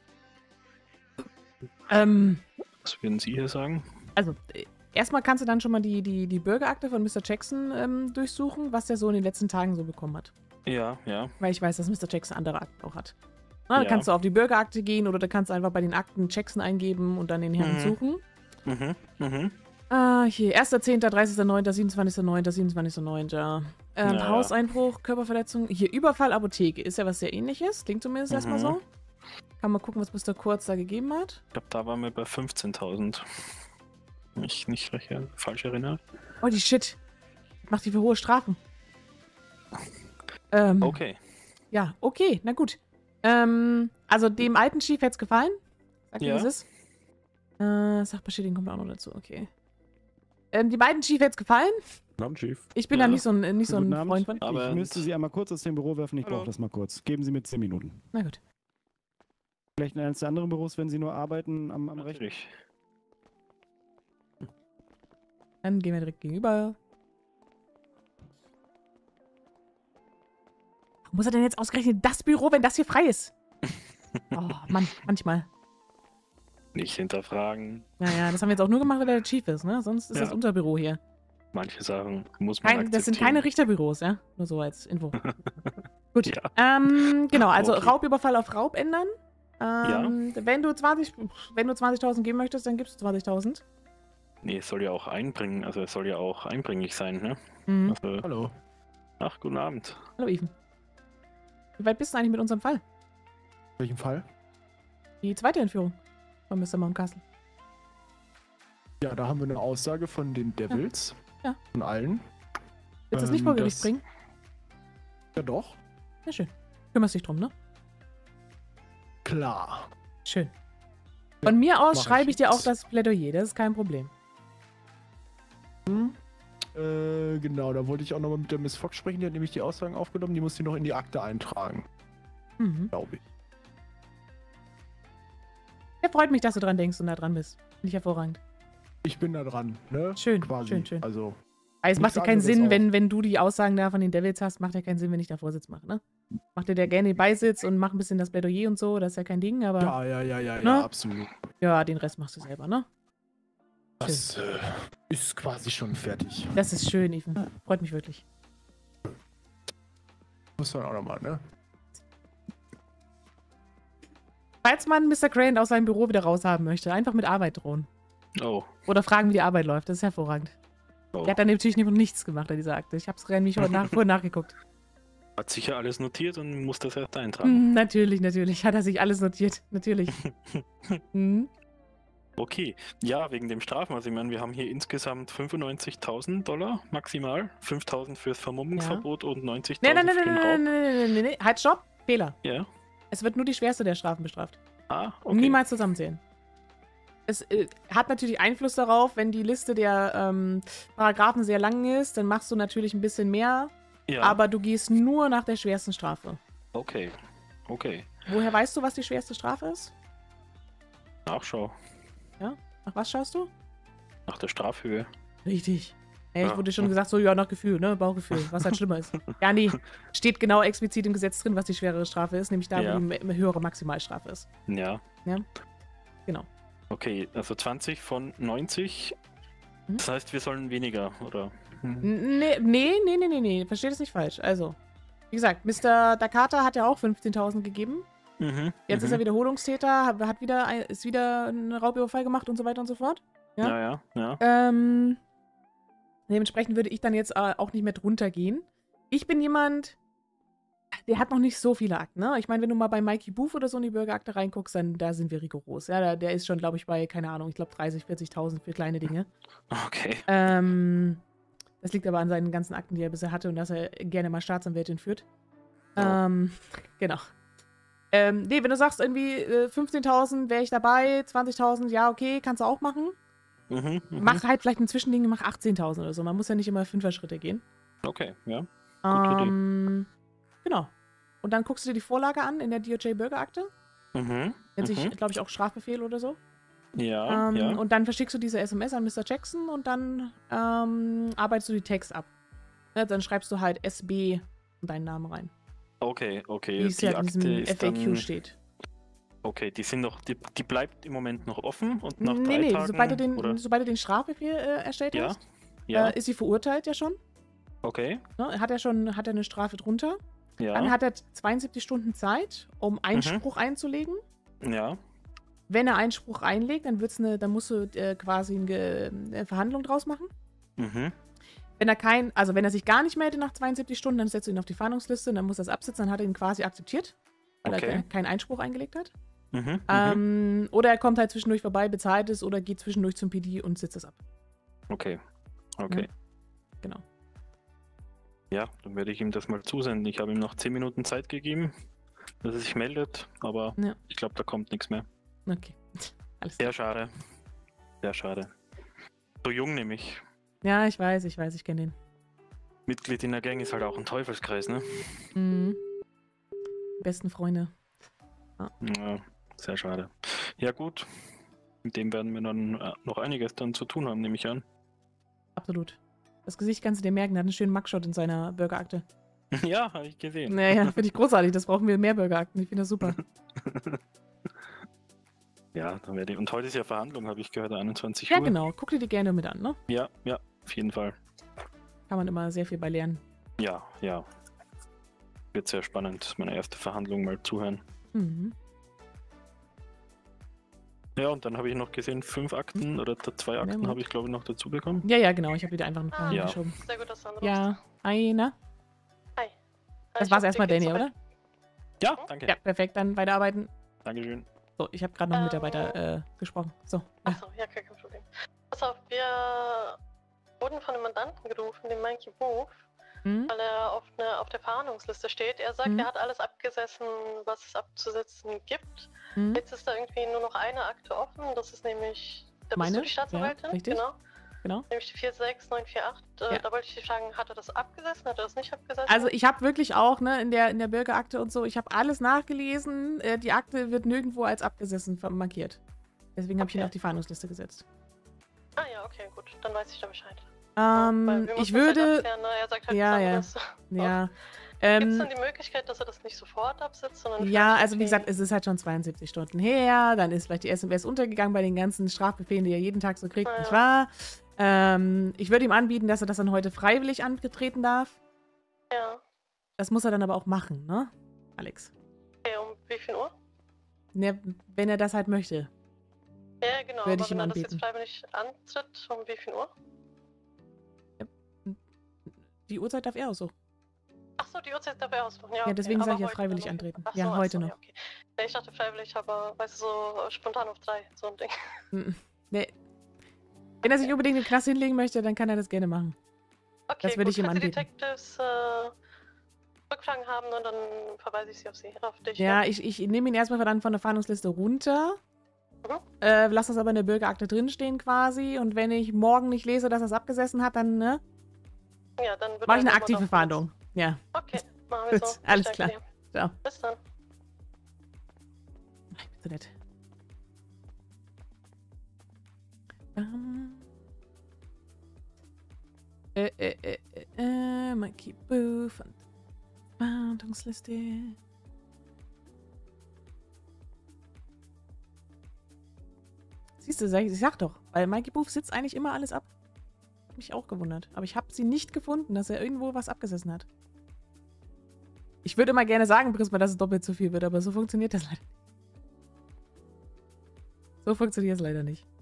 Speaker 1: Ähm,
Speaker 7: Was würden Sie hier sagen?
Speaker 1: also, äh, erstmal kannst du dann schon mal die, die, die Bürgerakte von Mister Jackson ähm, durchsuchen, was der so in den letzten Tagen so bekommen hat.
Speaker 7: Ja, ja.
Speaker 1: Weil ich weiß, dass Mister Jackson andere Akten auch hat. Na, da
Speaker 7: Ja.
Speaker 1: kannst du auf die Bürgerakte gehen oder da kannst du einfach bei den Akten Jackson eingeben und dann den Herrn
Speaker 7: Mhm.
Speaker 1: suchen.
Speaker 7: Mhm, mhm.
Speaker 1: Ah, hier, erster zehnter, dreißigster neunter, siebenundzwanzigster neunter, siebenundzwanzigster neunter Ähm,
Speaker 7: Ja, ja.
Speaker 1: Hauseinbruch, Körperverletzung. Hier, Überfall, Apotheke. Ist ja was sehr ähnliches. Klingt zumindest erstmal
Speaker 7: Mhm.
Speaker 1: so. Kann mal gucken, was Mister Kurz da gegeben hat.
Speaker 7: Ich glaube, da waren wir bei fünfzehntausend. Mich nicht recht, äh, falsch erinnere.
Speaker 1: Oh, die Shit. Macht die für hohe Strafen. Ähm,
Speaker 7: Okay.
Speaker 1: Ja, okay, na gut. Ähm, also dem alten Chief hätte es gefallen. Sag mir,
Speaker 7: Ja.
Speaker 1: wie es ist. Äh, Sachbeschädigung kommt auch noch dazu, okay. Ähm, die beiden Chief hätte es gefallen.
Speaker 5: Guten Abend, Chief.
Speaker 1: Ich bin
Speaker 7: Ja.
Speaker 1: da nicht so ein, nicht so ein
Speaker 5: Guten Abend.
Speaker 1: Freund von.
Speaker 7: Aber
Speaker 5: Ich müsste Sie einmal kurz aus dem Büro werfen. Ich
Speaker 7: Hallo.
Speaker 5: brauche das mal kurz. Geben Sie mir zehn Minuten.
Speaker 1: Na gut.
Speaker 5: Vielleicht in eines der anderen Büros, wenn Sie nur arbeiten am, am Rechner.
Speaker 7: Natürlich.
Speaker 1: Dann gehen wir direkt gegenüber. Warum muss er denn jetzt ausgerechnet das Büro, wenn das hier frei ist? Oh, Mann, manchmal.
Speaker 7: Nicht hinterfragen.
Speaker 1: Naja, das haben wir jetzt auch nur gemacht, weil er der Chief ist, ne? Sonst ist
Speaker 7: Ja.
Speaker 1: das unser Büro hier.
Speaker 7: Manche Sachen muss man
Speaker 1: Kein, das sind
Speaker 7: akzeptieren.
Speaker 1: keine Richterbüros, ja? Nur so als Info. Gut.
Speaker 7: Ja.
Speaker 1: Ähm, genau, also
Speaker 7: Okay.
Speaker 1: Raubüberfall auf Raub ändern. Ähm, Wenn du zwanzig, wenn du zwanzigtausend geben möchtest, dann gibst du zwanzigtausend.
Speaker 7: Nee, es soll ja auch einbringen, also es soll ja auch einbringlich sein, ne?
Speaker 1: Mhm.
Speaker 7: Also,
Speaker 5: Hallo.
Speaker 7: ach, guten Abend.
Speaker 1: Hallo, Even. Wie weit bist du eigentlich mit unserem Fall?
Speaker 5: Welchen Fall?
Speaker 1: Die zweite Entführung von Mister Mountcastle.
Speaker 5: Ja, da haben wir eine Aussage von den Devils.
Speaker 1: Ja.
Speaker 5: Von allen.
Speaker 1: Willst du das
Speaker 5: Ähm,
Speaker 1: nicht vor Gericht
Speaker 5: das-
Speaker 1: bringen?
Speaker 5: Ja, doch.
Speaker 1: Ja, schön. Kümmerst dich drum, ne?
Speaker 5: Klar.
Speaker 1: Schön.
Speaker 5: Ja,
Speaker 1: Von mir aus
Speaker 5: mach
Speaker 1: schreibe
Speaker 5: ich
Speaker 1: ich dir auch
Speaker 5: jetzt.
Speaker 1: das Plädoyer, das ist kein Problem.
Speaker 5: Hm. Äh, genau, da wollte ich auch nochmal mit der Miss Fox sprechen. Die hat nämlich die Aussagen aufgenommen. Die muss die noch in die Akte eintragen,
Speaker 1: Mhm.
Speaker 5: glaube ich.
Speaker 1: Ja, freut mich, dass du dran denkst und da dran bist. Finde ich hervorragend.
Speaker 5: Ich bin da dran, ne?
Speaker 1: Schön,
Speaker 5: Quasi.
Speaker 1: schön, schön.
Speaker 5: Also,
Speaker 1: Aber es macht
Speaker 5: Nichts
Speaker 1: ja keinen
Speaker 5: anderes
Speaker 1: Sinn,
Speaker 5: auch.
Speaker 1: wenn, wenn du die Aussagen da von den Devils hast, macht ja keinen Sinn, wenn ich da Vorsitz mache, ne? Mach dir da gerne den Beisitz und mach ein bisschen das Plädoyer und so, das ist ja kein Ding, aber ja,
Speaker 5: ja, ja, ja, ja,
Speaker 1: Ne?
Speaker 5: ja, absolut.
Speaker 1: den Rest machst du selber, ne?
Speaker 5: Das äh, ist quasi schon fertig.
Speaker 1: Das ist schön, Ethan. Freut mich wirklich.
Speaker 5: Muss man auch nochmal, ne?
Speaker 1: Falls man Mister Grant aus seinem Büro wieder raushaben möchte, einfach mit Arbeit drohen.
Speaker 7: Oh,
Speaker 1: Oder fragen, wie die Arbeit läuft, das ist hervorragend.
Speaker 7: oh.
Speaker 1: Der hat dann natürlich noch nichts gemacht an dieser Akte. Ich hab's nämlich heute nach, vorhin nachgeguckt.
Speaker 7: Hat sicher alles notiert und muss das erst eintragen.
Speaker 1: Mhm, natürlich, natürlich. Hat er sich alles notiert. Natürlich. Mhm.
Speaker 7: Okay, ja, wegen dem Strafen. Also ich meine, wir haben hier insgesamt fünfundneunzigtausend Dollar maximal, fünftausend fürs Vermummungsverbot und
Speaker 1: Nee,
Speaker 7: neunzigtausend
Speaker 1: nee, nee,
Speaker 7: für
Speaker 1: nee,
Speaker 7: den
Speaker 1: nee,
Speaker 7: Raub.
Speaker 1: nee, nee, nee, nee. Halt, stopp. Fehler.
Speaker 7: Ja,
Speaker 1: Es wird nur die schwerste der Strafen bestraft.
Speaker 7: ah, okay.
Speaker 1: Niemals zusammenzählen. Es äh, hat natürlich Einfluss darauf, wenn die Liste der ähm, Paragraphen sehr lang ist, dann machst du natürlich ein bisschen mehr,
Speaker 7: Ja,
Speaker 1: aber du gehst nur nach der schwersten Strafe.
Speaker 7: okay, okay.
Speaker 1: Woher weißt du, was die schwerste Strafe ist?
Speaker 7: Nachschau.
Speaker 1: Nach was schaust du?
Speaker 7: Nach der Strafhöhe.
Speaker 1: Richtig. Ja, ich
Speaker 7: Ja.
Speaker 1: wurde schon gesagt, so, ja, nach Gefühl, ne? Bauchgefühl, was halt schlimmer ist. Ja, nee, steht genau explizit im Gesetz drin, was die schwerere Strafe ist, nämlich da,
Speaker 7: Ja.
Speaker 1: wo die me- höhere Maximalstrafe ist.
Speaker 7: Ja.
Speaker 1: Ja. Genau.
Speaker 7: Okay, also zwanzig von neunzig.
Speaker 1: Mhm.
Speaker 7: Das heißt, wir sollen weniger, oder? Hm.
Speaker 1: N- Nee, nee, nee, nee, nee, nee, versteht es nicht falsch. Also, wie gesagt, Mister Dakata hat ja auch fünfzehntausend gegeben.
Speaker 7: Mhm.
Speaker 1: Jetzt
Speaker 7: mhm.
Speaker 1: ist er Wiederholungstäter, hat hat wieder, ein- ist wieder einen Raubüberfall gemacht und so weiter und so fort. ja.
Speaker 7: Ja, ja, ja.
Speaker 1: Ähm, dementsprechend würde ich dann jetzt äh, auch nicht mehr drunter gehen. Ich bin jemand, der hat noch nicht so viele Akten, ne? Ich meine, wenn du mal bei Mikey Booth oder so in die Bürgerakte reinguckst, dann da sind wir rigoros. Ja, der, der ist schon, glaube ich, bei, keine Ahnung, ich glaube dreißig, vierzigtausend für kleine Dinge.
Speaker 7: Okay.
Speaker 1: Ähm, das liegt aber an seinen ganzen Akten, die er bisher hatte und dass er gerne mal Staatsanwältin führt.
Speaker 7: Oh.
Speaker 1: Ähm, genau. Ähm, nee, wenn du sagst irgendwie äh, fünfzehntausend wäre ich dabei, zwanzigtausend, ja, okay, kannst du auch machen.
Speaker 7: Mhm, mhm.
Speaker 1: Mach halt vielleicht ein Zwischending, mach achtzehntausend oder so. Man muss ja nicht immer Fünfer-Schritte gehen.
Speaker 7: Okay, ja. Gute Idee.
Speaker 1: Ähm, genau. Und dann guckst du dir die Vorlage an in der D O J-Bürgerakte.
Speaker 7: Mhm.
Speaker 1: Nennt sich,
Speaker 7: mhm.
Speaker 1: glaube ich, auch Strafbefehl oder so.
Speaker 7: Ja,
Speaker 1: Ähm,
Speaker 7: ja.
Speaker 1: Und dann verschickst du diese S M S an Mister Jackson und dann ähm, arbeitest du die Text ab. Ja, dann schreibst du halt S B und deinen Namen rein.
Speaker 7: Okay, okay.
Speaker 1: Wie es
Speaker 7: Die
Speaker 1: ja in
Speaker 7: Akte
Speaker 1: diesem
Speaker 7: ist
Speaker 1: F A Q
Speaker 7: dann,
Speaker 1: steht.
Speaker 7: okay, die sind noch, die, die bleibt im Moment noch offen und nach
Speaker 1: Nee,
Speaker 7: drei
Speaker 1: nee,
Speaker 7: Tagen,
Speaker 1: sobald du den,
Speaker 7: oder?
Speaker 1: sobald du den Strafbefehl äh, erstellt
Speaker 7: Ja,
Speaker 1: hast,
Speaker 7: ja,
Speaker 1: äh, ist sie verurteilt ja schon.
Speaker 7: okay,
Speaker 1: Ne? Hat er schon, hat er eine Strafe drunter.
Speaker 7: ja,
Speaker 1: Dann hat er zweiundsiebzig Stunden Zeit, um Einspruch einzulegen.
Speaker 7: ja,
Speaker 1: Wenn er Einspruch einlegt, dann wird's eine, dann musst du äh, quasi eine, eine Verhandlung draus machen.
Speaker 7: mhm,
Speaker 1: Wenn er kein, also wenn er sich gar nicht meldet nach zweiundsiebzig Stunden, dann setzt du ihn auf die Fahndungsliste und dann muss er es absitzen, dann hat er ihn quasi akzeptiert, weil
Speaker 7: Okay.
Speaker 1: er ke- keinen Einspruch eingelegt hat.
Speaker 7: mhm, mhm.
Speaker 1: Ähm, oder er kommt halt zwischendurch vorbei, bezahlt es oder geht zwischendurch zum P D und sitzt es ab.
Speaker 7: Okay, okay.
Speaker 1: Ja. Genau.
Speaker 7: Ja, dann werde ich ihm das mal zusenden. Ich habe ihm noch zehn Minuten Zeit gegeben, dass er sich meldet, aber
Speaker 1: Ja.
Speaker 7: ich glaube, da kommt nichts mehr.
Speaker 1: Okay. Alles klar.
Speaker 7: Sehr schade. Sehr schade. So jung nämlich.
Speaker 1: Ja, ich weiß, ich weiß, ich kenne den.
Speaker 7: Mitglied in der Gang ist halt auch ein Teufelskreis, ne?
Speaker 1: Mhm. Besten Freunde.
Speaker 7: Ja, sehr schade. Ja gut, mit dem werden wir dann äh, noch einiges dann zu tun haben, nehme ich an.
Speaker 1: Absolut. Das Gesicht kannst du dir merken, der hat einen schönen Mugshot in seiner Burgerakte.
Speaker 7: Ja, habe ich gesehen.
Speaker 1: Naja, finde ich großartig, das brauchen wir mehr Burgerakten. Ich finde das super.
Speaker 7: Ja, dann werde ich. Und heute ist ja Verhandlung, habe ich gehört, einundzwanzig
Speaker 1: Ja,
Speaker 7: Uhr.
Speaker 1: genau. Guck dir die gerne mit an, ne?
Speaker 7: Ja, ja, auf jeden Fall.
Speaker 1: Kann man immer sehr viel bei lernen.
Speaker 7: Ja, ja. Wird sehr spannend, meine erste Verhandlung mal zuhören.
Speaker 1: Mhm.
Speaker 7: Ja, und dann habe ich noch gesehen, fünf Akten oder zwei Akten
Speaker 1: Moment.
Speaker 7: habe ich, glaube ich, noch dazu bekommen.
Speaker 1: Ja, ja, genau. Ich habe wieder einfach ein paar
Speaker 4: Ah,
Speaker 7: Ja.
Speaker 1: geschoben.
Speaker 4: Sehr gut, dass du anrufst.
Speaker 1: Ja, einer.
Speaker 4: Hi.
Speaker 1: Das
Speaker 4: Ich
Speaker 1: war's
Speaker 4: hoffe,
Speaker 1: erstmal,
Speaker 4: dir geht's
Speaker 1: Danny,
Speaker 4: soweit-
Speaker 1: oder?
Speaker 7: Ja, danke.
Speaker 1: Ja, perfekt. Dann weiterarbeiten.
Speaker 7: Dankeschön.
Speaker 1: So, ich habe gerade noch einen
Speaker 4: Ähm.
Speaker 1: Mitarbeiter äh, gesprochen. So. Ja.
Speaker 4: Achso, ja, kein kein Problem. Pass auf, wir wurden von einem Mandanten gerufen, dem Mikey Booth,
Speaker 1: Hm?
Speaker 4: weil er auf, ne, auf der Verhandlungsliste steht. Er sagt,
Speaker 1: Mhm.
Speaker 4: er hat alles abgesessen, was es abzusetzen gibt.
Speaker 1: Hm?
Speaker 4: Jetzt ist da irgendwie nur noch eine Akte offen, das ist nämlich, da bist
Speaker 1: Meine?
Speaker 4: du die Staatsanwältin,
Speaker 1: Ja, richtig.
Speaker 4: genau.
Speaker 1: Genau.
Speaker 4: Nämlich die vier sechs neun vier acht. Äh,
Speaker 1: Ja.
Speaker 4: Da wollte ich dich fragen, hat er das abgesessen, hat er das nicht abgesessen?
Speaker 1: Also ich habe wirklich auch, ne, in der, in der Bürgerakte und so, ich habe alles nachgelesen. Äh, die Akte wird nirgendwo als abgesessen ver- markiert. Deswegen habe ich ihn
Speaker 4: Okay.
Speaker 1: auf die Fahndungsliste gesetzt.
Speaker 4: Ah ja, okay, gut, dann weiß ich da Bescheid.
Speaker 1: Ähm,
Speaker 4: Weil wir
Speaker 1: ich
Speaker 4: mussten das halt
Speaker 1: würde.
Speaker 4: abklären, ne? Er sagt halt
Speaker 1: Ja,
Speaker 4: was
Speaker 1: ja.
Speaker 4: anderes.
Speaker 1: Ja.
Speaker 4: Gibt es
Speaker 1: Ähm,
Speaker 4: dann die Möglichkeit, dass er das nicht sofort absetzt, sondern
Speaker 1: ja,
Speaker 4: vielleicht
Speaker 1: also wie gesagt,
Speaker 4: irgendwie-
Speaker 1: es ist halt schon zweiundsiebzig Stunden her. Dann ist vielleicht die S M S untergegangen bei den ganzen Strafbefehlen, die er jeden Tag so kriegt,
Speaker 4: Ah,
Speaker 1: nicht
Speaker 4: ja.
Speaker 1: wahr? Ähm, ich würde ihm anbieten, dass er das dann heute freiwillig angetreten darf.
Speaker 4: Ja,
Speaker 1: Das muss er dann aber auch machen, ne, Alex?
Speaker 4: okay, um wie viel Uhr?
Speaker 1: Ne, wenn er das halt möchte.
Speaker 4: Ja, genau,
Speaker 1: Würde
Speaker 4: aber
Speaker 1: ich ihm
Speaker 4: wenn er das
Speaker 1: anbieten.
Speaker 4: jetzt freiwillig antritt, um wie viel Uhr?
Speaker 1: Die Uhrzeit darf er auch so.
Speaker 4: Achso, die Uhrzeit darf er ausmachen. Ja,
Speaker 1: Ja,
Speaker 4: okay.
Speaker 1: deswegen
Speaker 4: aber
Speaker 1: sag ich ja
Speaker 4: heute
Speaker 1: freiwillig
Speaker 4: dann noch.
Speaker 1: antreten.
Speaker 4: Ach
Speaker 1: Ja,
Speaker 4: so, ach
Speaker 1: heute
Speaker 4: so,
Speaker 1: noch.
Speaker 4: Ja, okay. Ja, ich dachte freiwillig, aber weißt du, so spontan auf drei, so ein Ding.
Speaker 1: Mm, Nee. Wenn er sich unbedingt in den Knast hinlegen möchte, dann kann er das gerne machen.
Speaker 4: Okay,
Speaker 1: Das würde
Speaker 4: gut,
Speaker 1: ich ihm
Speaker 4: falls die
Speaker 1: anbieten.
Speaker 4: Detectives äh, Rückfragen haben, ne, dann verweise ich sie auf sie, auf dich.
Speaker 1: Ja, ich, ich nehme ihn erstmal dann von der Fahndungsliste runter.
Speaker 4: Mhm.
Speaker 1: Äh, lass das aber in der Bürgerakte drinstehen quasi. Und wenn ich morgen nicht lese, dass er es abgesessen hat, dann ne,
Speaker 4: Ja, dann wird
Speaker 1: mache ich
Speaker 4: er
Speaker 1: eine
Speaker 4: nochmal
Speaker 1: aktive
Speaker 4: drauf
Speaker 1: Fahndung. Ja.
Speaker 4: gesetzt. Okay, machen wir
Speaker 1: Gut,
Speaker 4: so. Ich
Speaker 1: alles
Speaker 4: danke
Speaker 1: klar.
Speaker 4: dir.
Speaker 1: Ciao.
Speaker 4: Bis dann.
Speaker 1: Ich bin so nett. Ähm. Äh, äh, äh, äh, äh, Mikey Boo von der Fahndungsliste. Siehst du, sag ich, ich sag doch, weil Mikey Booth sitzt eigentlich immer alles ab. Hab mich auch gewundert. Aber ich habe sie nicht gefunden, dass er irgendwo was abgesessen hat. Ich würde immer gerne sagen, Prisma, dass es doppelt so viel wird, aber so funktioniert das leider nicht. So funktioniert es leider nicht.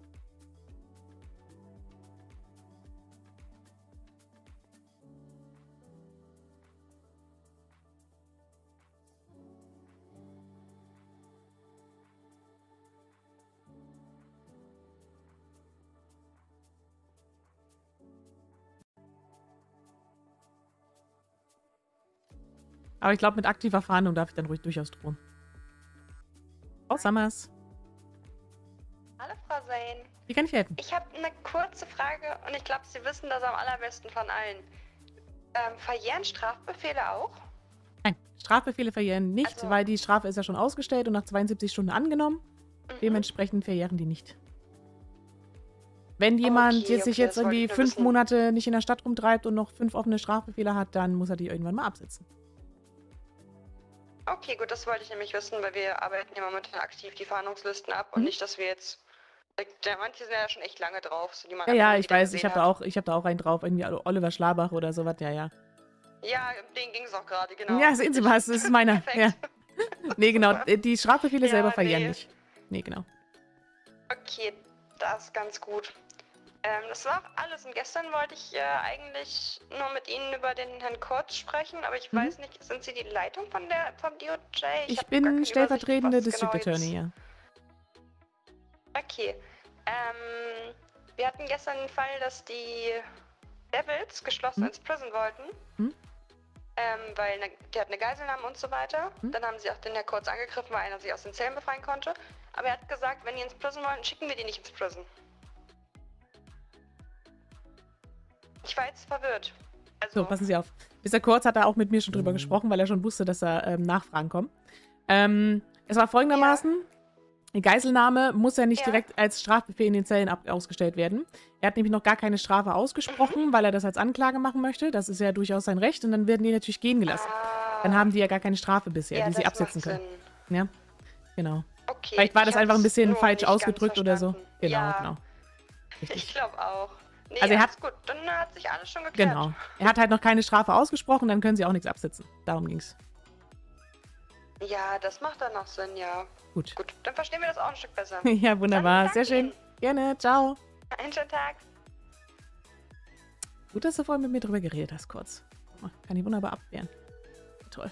Speaker 1: Aber ich glaube, mit aktiver Fahndung darf ich dann ruhig durchaus drohen. Frau Summers.
Speaker 8: Hallo, Frau Zane.
Speaker 1: Wie kann ich helfen?
Speaker 8: Ich habe eine kurze Frage und ich glaube, Sie wissen das am allerbesten von allen. Ähm, verjähren Strafbefehle auch?
Speaker 1: Nein, Strafbefehle verjähren nicht,
Speaker 8: Also-
Speaker 1: weil die Strafe ist ja schon ausgestellt und nach zweiundsiebzig Stunden angenommen.
Speaker 8: Mhm.
Speaker 1: Dementsprechend verjähren die nicht. Wenn jemand
Speaker 8: Okay,
Speaker 1: jetzt sich
Speaker 8: okay,
Speaker 1: jetzt
Speaker 8: das wollte
Speaker 1: irgendwie
Speaker 8: ich nur
Speaker 1: fünf
Speaker 8: wissen.
Speaker 1: Monate nicht in der Stadt rumtreibt und noch fünf offene Strafbefehle hat, dann muss er die irgendwann mal absitzen.
Speaker 8: Okay, gut, das wollte ich nämlich wissen, weil wir arbeiten ja momentan aktiv die Fahndungslisten ab und
Speaker 1: Mhm.
Speaker 8: nicht, dass wir jetzt. Ja, manche sind ja schon echt lange drauf, so die man
Speaker 1: Ja,
Speaker 8: einfach
Speaker 1: ja,
Speaker 8: nie
Speaker 1: ich
Speaker 8: wieder
Speaker 1: weiß, ich
Speaker 8: gesehen
Speaker 1: habe da
Speaker 8: hat.
Speaker 1: auch, ich habe da auch einen drauf, irgendwie Oliver Schlabach oder sowas, ja, ja.
Speaker 8: Ja, um den ging es auch gerade, genau.
Speaker 1: Ja, sehen Sie was, das ist meiner. Ja.
Speaker 8: Perfekt.
Speaker 1: Nee, genau,
Speaker 8: Super.
Speaker 1: die Strafbefehle
Speaker 8: Ja,
Speaker 1: selber verjähren
Speaker 8: nee.
Speaker 1: nicht. Nee, genau.
Speaker 8: Okay, das ist ganz gut. Ähm, das war auch alles. Und gestern wollte ich äh, eigentlich nur mit Ihnen über den Herrn Kurz sprechen, aber ich
Speaker 1: Mhm.
Speaker 8: weiß nicht, sind Sie die Leitung von der vom D O J?
Speaker 1: Ich
Speaker 8: hab gar keine
Speaker 1: bin
Speaker 8: Übersicht,
Speaker 1: stellvertretende
Speaker 8: was
Speaker 1: District
Speaker 8: genau
Speaker 1: Attorney,
Speaker 8: jetzt-
Speaker 1: ja.
Speaker 8: Okay. Ähm, wir hatten gestern den Fall, dass die Devils geschlossen
Speaker 1: Mhm.
Speaker 8: ins Prison wollten.
Speaker 1: Mhm.
Speaker 8: Ähm, weil ne, die hat eine Geiselnahme und so weiter.
Speaker 1: Mhm.
Speaker 8: Dann haben sie auch den Herr Kurz angegriffen, weil einer sich aus den Zellen befreien konnte. Aber er hat gesagt, wenn die ins Prison wollen, schicken wir die nicht ins Prison. Ich war jetzt verwirrt. Also,
Speaker 1: So, passen Sie auf. Mister Kurz hat da auch mit mir schon drüber
Speaker 5: Mhm.
Speaker 1: gesprochen, weil er schon wusste, dass da ähm, Nachfragen kommen. Ähm, es war folgendermaßen: Die Geiselnahme muss ja nicht
Speaker 8: Ja.
Speaker 1: direkt als Strafbefehl in den Zellen ab ausgestellt werden. Er hat nämlich noch gar keine Strafe ausgesprochen,
Speaker 8: Mhm.
Speaker 1: weil er das als Anklage machen möchte. Das ist ja durchaus sein Recht und dann werden die natürlich gehen gelassen.
Speaker 8: Ah,
Speaker 1: Dann haben die ja gar keine Strafe bisher,
Speaker 8: ja,
Speaker 1: die sie
Speaker 8: das
Speaker 1: absetzen
Speaker 8: macht
Speaker 1: können.
Speaker 8: Sinn.
Speaker 1: Ja, genau.
Speaker 8: Okay,
Speaker 1: Vielleicht war
Speaker 8: ich
Speaker 1: das einfach ein
Speaker 8: hab's
Speaker 1: bisschen
Speaker 8: nur
Speaker 1: falsch
Speaker 8: nicht ganz
Speaker 1: ausgedrückt oder so.
Speaker 8: verstanden.
Speaker 1: Genau,
Speaker 8: ja,
Speaker 1: genau.
Speaker 8: Ich
Speaker 1: Richtig.
Speaker 8: glaube auch. Nee,
Speaker 1: Also er
Speaker 8: alles
Speaker 1: hat-
Speaker 8: gut. Dann hat sich alles schon geklärt.
Speaker 1: Genau. Er hat halt noch keine Strafe ausgesprochen, dann können sie auch nichts absitzen. Darum ging's.
Speaker 8: Ja, das macht dann noch Sinn, ja.
Speaker 1: Gut.
Speaker 8: Gut, dann verstehen wir das auch ein Stück besser.
Speaker 1: Ja, wunderbar.
Speaker 8: Dann
Speaker 1: Sehr
Speaker 8: danke
Speaker 1: schön. Gerne. Ciao.
Speaker 8: Ihnen. Einen schönen Tag.
Speaker 1: Gut, dass du vorhin mit mir drüber geredet hast, kurz. Kann ich wunderbar abwehren. Toll.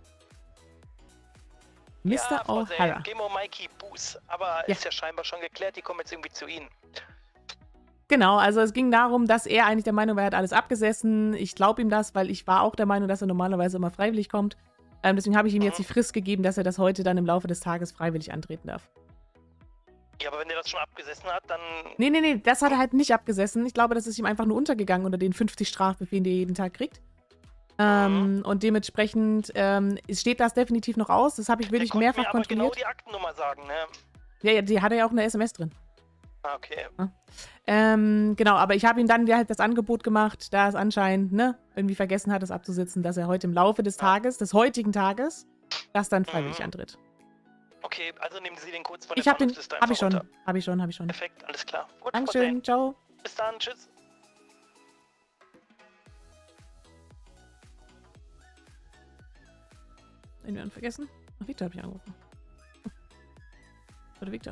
Speaker 1: Mister
Speaker 9: Ja, Frau
Speaker 1: O'Hara.
Speaker 9: Zane, Gemo Mikey Boos. Aber
Speaker 1: Ja.
Speaker 9: ist ja scheinbar schon geklärt, die kommen jetzt irgendwie zu Ihnen.
Speaker 1: Genau, also es ging darum, dass er eigentlich der Meinung war, er hat alles abgesessen. Ich glaube ihm das, weil ich war auch der Meinung, dass er normalerweise immer freiwillig kommt. Ähm, deswegen habe ich ihm jetzt die Frist gegeben, dass er das heute dann im Laufe des Tages freiwillig antreten darf.
Speaker 9: Ja, aber wenn der das schon abgesessen hat, dann.
Speaker 1: Nee, nee, nee, das hat er halt nicht abgesessen. Ich glaube, das ist ihm einfach nur untergegangen unter den fünfzig Strafbefehlen, die er jeden Tag kriegt. Ähm, und dementsprechend ähm, steht das definitiv noch aus. Das habe ich
Speaker 9: Der
Speaker 1: wirklich
Speaker 9: konnte
Speaker 1: mehrfach
Speaker 9: mir aber
Speaker 1: kontrolliert.
Speaker 9: genau die Aktennummer sagen, ne?
Speaker 1: Ja, ja, die hat er ja auch in der S M S drin.
Speaker 9: Ah, okay.
Speaker 1: Ähm, genau, aber ich habe ihm dann ja halt das Angebot gemacht, da es anscheinend, ne, irgendwie vergessen hat, es abzusitzen, dass er heute im Laufe des Tages, des heutigen Tages, das dann freiwillig
Speaker 9: Mhm.
Speaker 1: antritt.
Speaker 9: Okay, also nehmen Sie den kurz von der
Speaker 1: Ich habe den,
Speaker 9: Fahndungsliste
Speaker 1: habe ich
Speaker 9: einfach
Speaker 1: schon,
Speaker 9: runter.
Speaker 1: habe ich schon, habe ich schon.
Speaker 9: Perfekt, alles klar. Gut, Frau
Speaker 1: Dankeschön,
Speaker 9: Zane.
Speaker 1: ciao.
Speaker 9: Bis dann, tschüss.
Speaker 1: Irgendjemand vergessen? Ach, Victor habe ich angerufen. Oder Victor?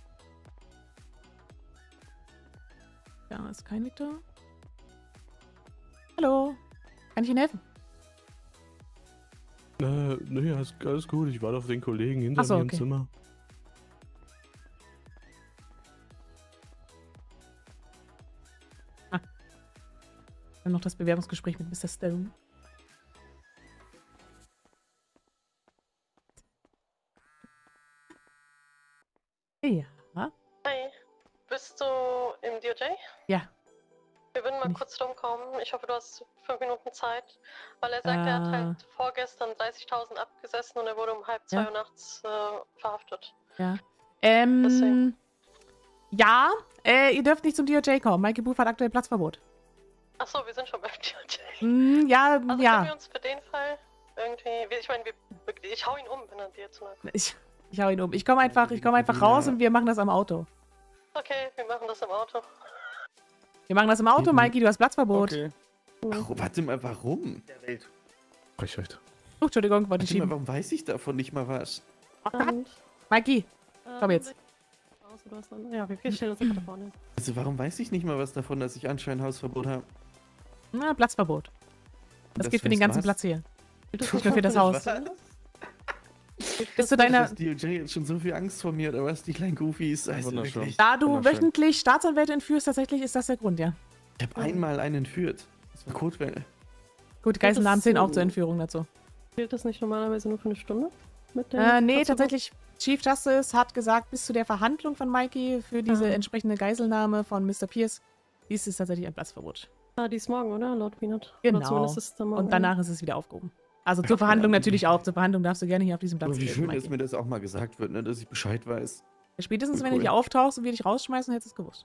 Speaker 1: Ja, ist kein Victor. Hallo, kann ich Ihnen helfen?
Speaker 5: Äh, nee, alles, alles gut. Ich warte auf den Kollegen hinter
Speaker 1: Ach so,
Speaker 5: mir
Speaker 1: okay.
Speaker 5: im Zimmer.
Speaker 1: Wir haben noch das Bewerbungsgespräch mit Mister Stone. Ja,
Speaker 4: Hi, bist du im D O J?
Speaker 1: ja.
Speaker 4: Wir würden mal
Speaker 1: Nicht.
Speaker 4: kurz drum kommen. Ich hoffe, du hast fünf Minuten Zeit. Weil er sagt, er hat
Speaker 1: Äh.
Speaker 4: halt vorgestern dreißigtausend abgesessen und er wurde um halb zwei
Speaker 1: Ja.
Speaker 4: Uhr nachts äh, verhaftet.
Speaker 1: Ähm,
Speaker 4: Deswegen.
Speaker 1: ja, äh, ihr dürft nicht zum D O J kommen. Mikey Booth hat aktuell Platzverbot.
Speaker 4: Achso, wir sind schon beim D O J.
Speaker 1: Mm, ja,
Speaker 4: Also können wir
Speaker 1: ja.
Speaker 4: uns für den Fall irgendwie. wir- Ich meine, wir, ich hau ihn um, wenn er dir zu nahe kommt.
Speaker 1: Ich, ich hau ihn um. Ich komme einfach, ich komme einfach raus und wir machen das am Auto.
Speaker 4: Okay, wir machen das im Auto.
Speaker 1: Wir machen das im Auto,
Speaker 5: Mhm.
Speaker 1: Mikey, du hast Platzverbot.
Speaker 5: Okay.
Speaker 10: Ach, warte mal, warum?
Speaker 6: Der Welt.
Speaker 5: Frechheit.
Speaker 1: Oh, Entschuldigung, wollte ich
Speaker 10: Warte mal,
Speaker 1: schieben.
Speaker 10: warum weiß ich davon nicht mal was?
Speaker 4: Und,
Speaker 1: Mikey, komm jetzt.
Speaker 4: Außer du hast noch- Ja, wir wir stellen uns einfach da vorne.
Speaker 10: Also warum weiß ich nicht mal was davon, dass ich anscheinend Hausverbot habe?
Speaker 1: Na, Platzverbot. Das,
Speaker 10: Das
Speaker 1: geht für den
Speaker 10: heißt
Speaker 1: ganzen
Speaker 10: was?
Speaker 1: Platz hier.
Speaker 4: Das
Speaker 1: Nicht nur für das Haus.
Speaker 10: Was?
Speaker 1: Bist du deiner...
Speaker 10: Das D O J hat schon so viel Angst vor mir, oder was? Die kleinen Goofies. Also
Speaker 5: Wunderschön.
Speaker 10: wirklich.
Speaker 1: Da du
Speaker 5: Wunderschön.
Speaker 1: wöchentlich Staatsanwälte entführst, tatsächlich ist das der Grund, ja.
Speaker 10: Ich habe einmal einen entführt. Das war Kotwelle.
Speaker 1: Gut, Geiselnahmen zählen auch
Speaker 4: so-
Speaker 1: zur Entführung dazu.
Speaker 4: Gilt das nicht normalerweise nur für eine Stunde? Mit
Speaker 1: Äh, nee,
Speaker 4: Platzverbot?
Speaker 1: tatsächlich Chief Justice hat gesagt, bis zu der Verhandlung von Mikey für diese
Speaker 4: Ah.
Speaker 1: entsprechende Geiselnahme von Mister Pierce, dies ist tatsächlich ein Platzverbot.
Speaker 4: Ah, die ist morgen, oder? Laut Peanut.
Speaker 1: Genau.
Speaker 4: Oder zumindest ist es dann morgen.
Speaker 1: Und danach ist es wieder aufgehoben. Also zur Verhandlung natürlich auch. Zur Verhandlung darfst du gerne hier auf diesem Platz
Speaker 10: Aber wie
Speaker 1: treten,
Speaker 10: schön,
Speaker 1: Mikey.
Speaker 10: dass mir das auch mal gesagt wird, ne, dass ich Bescheid weiß.
Speaker 1: Spätestens, wenn
Speaker 10: Cool.
Speaker 1: du hier auftauchst und wir dich rausschmeißen, hättest du es gewusst.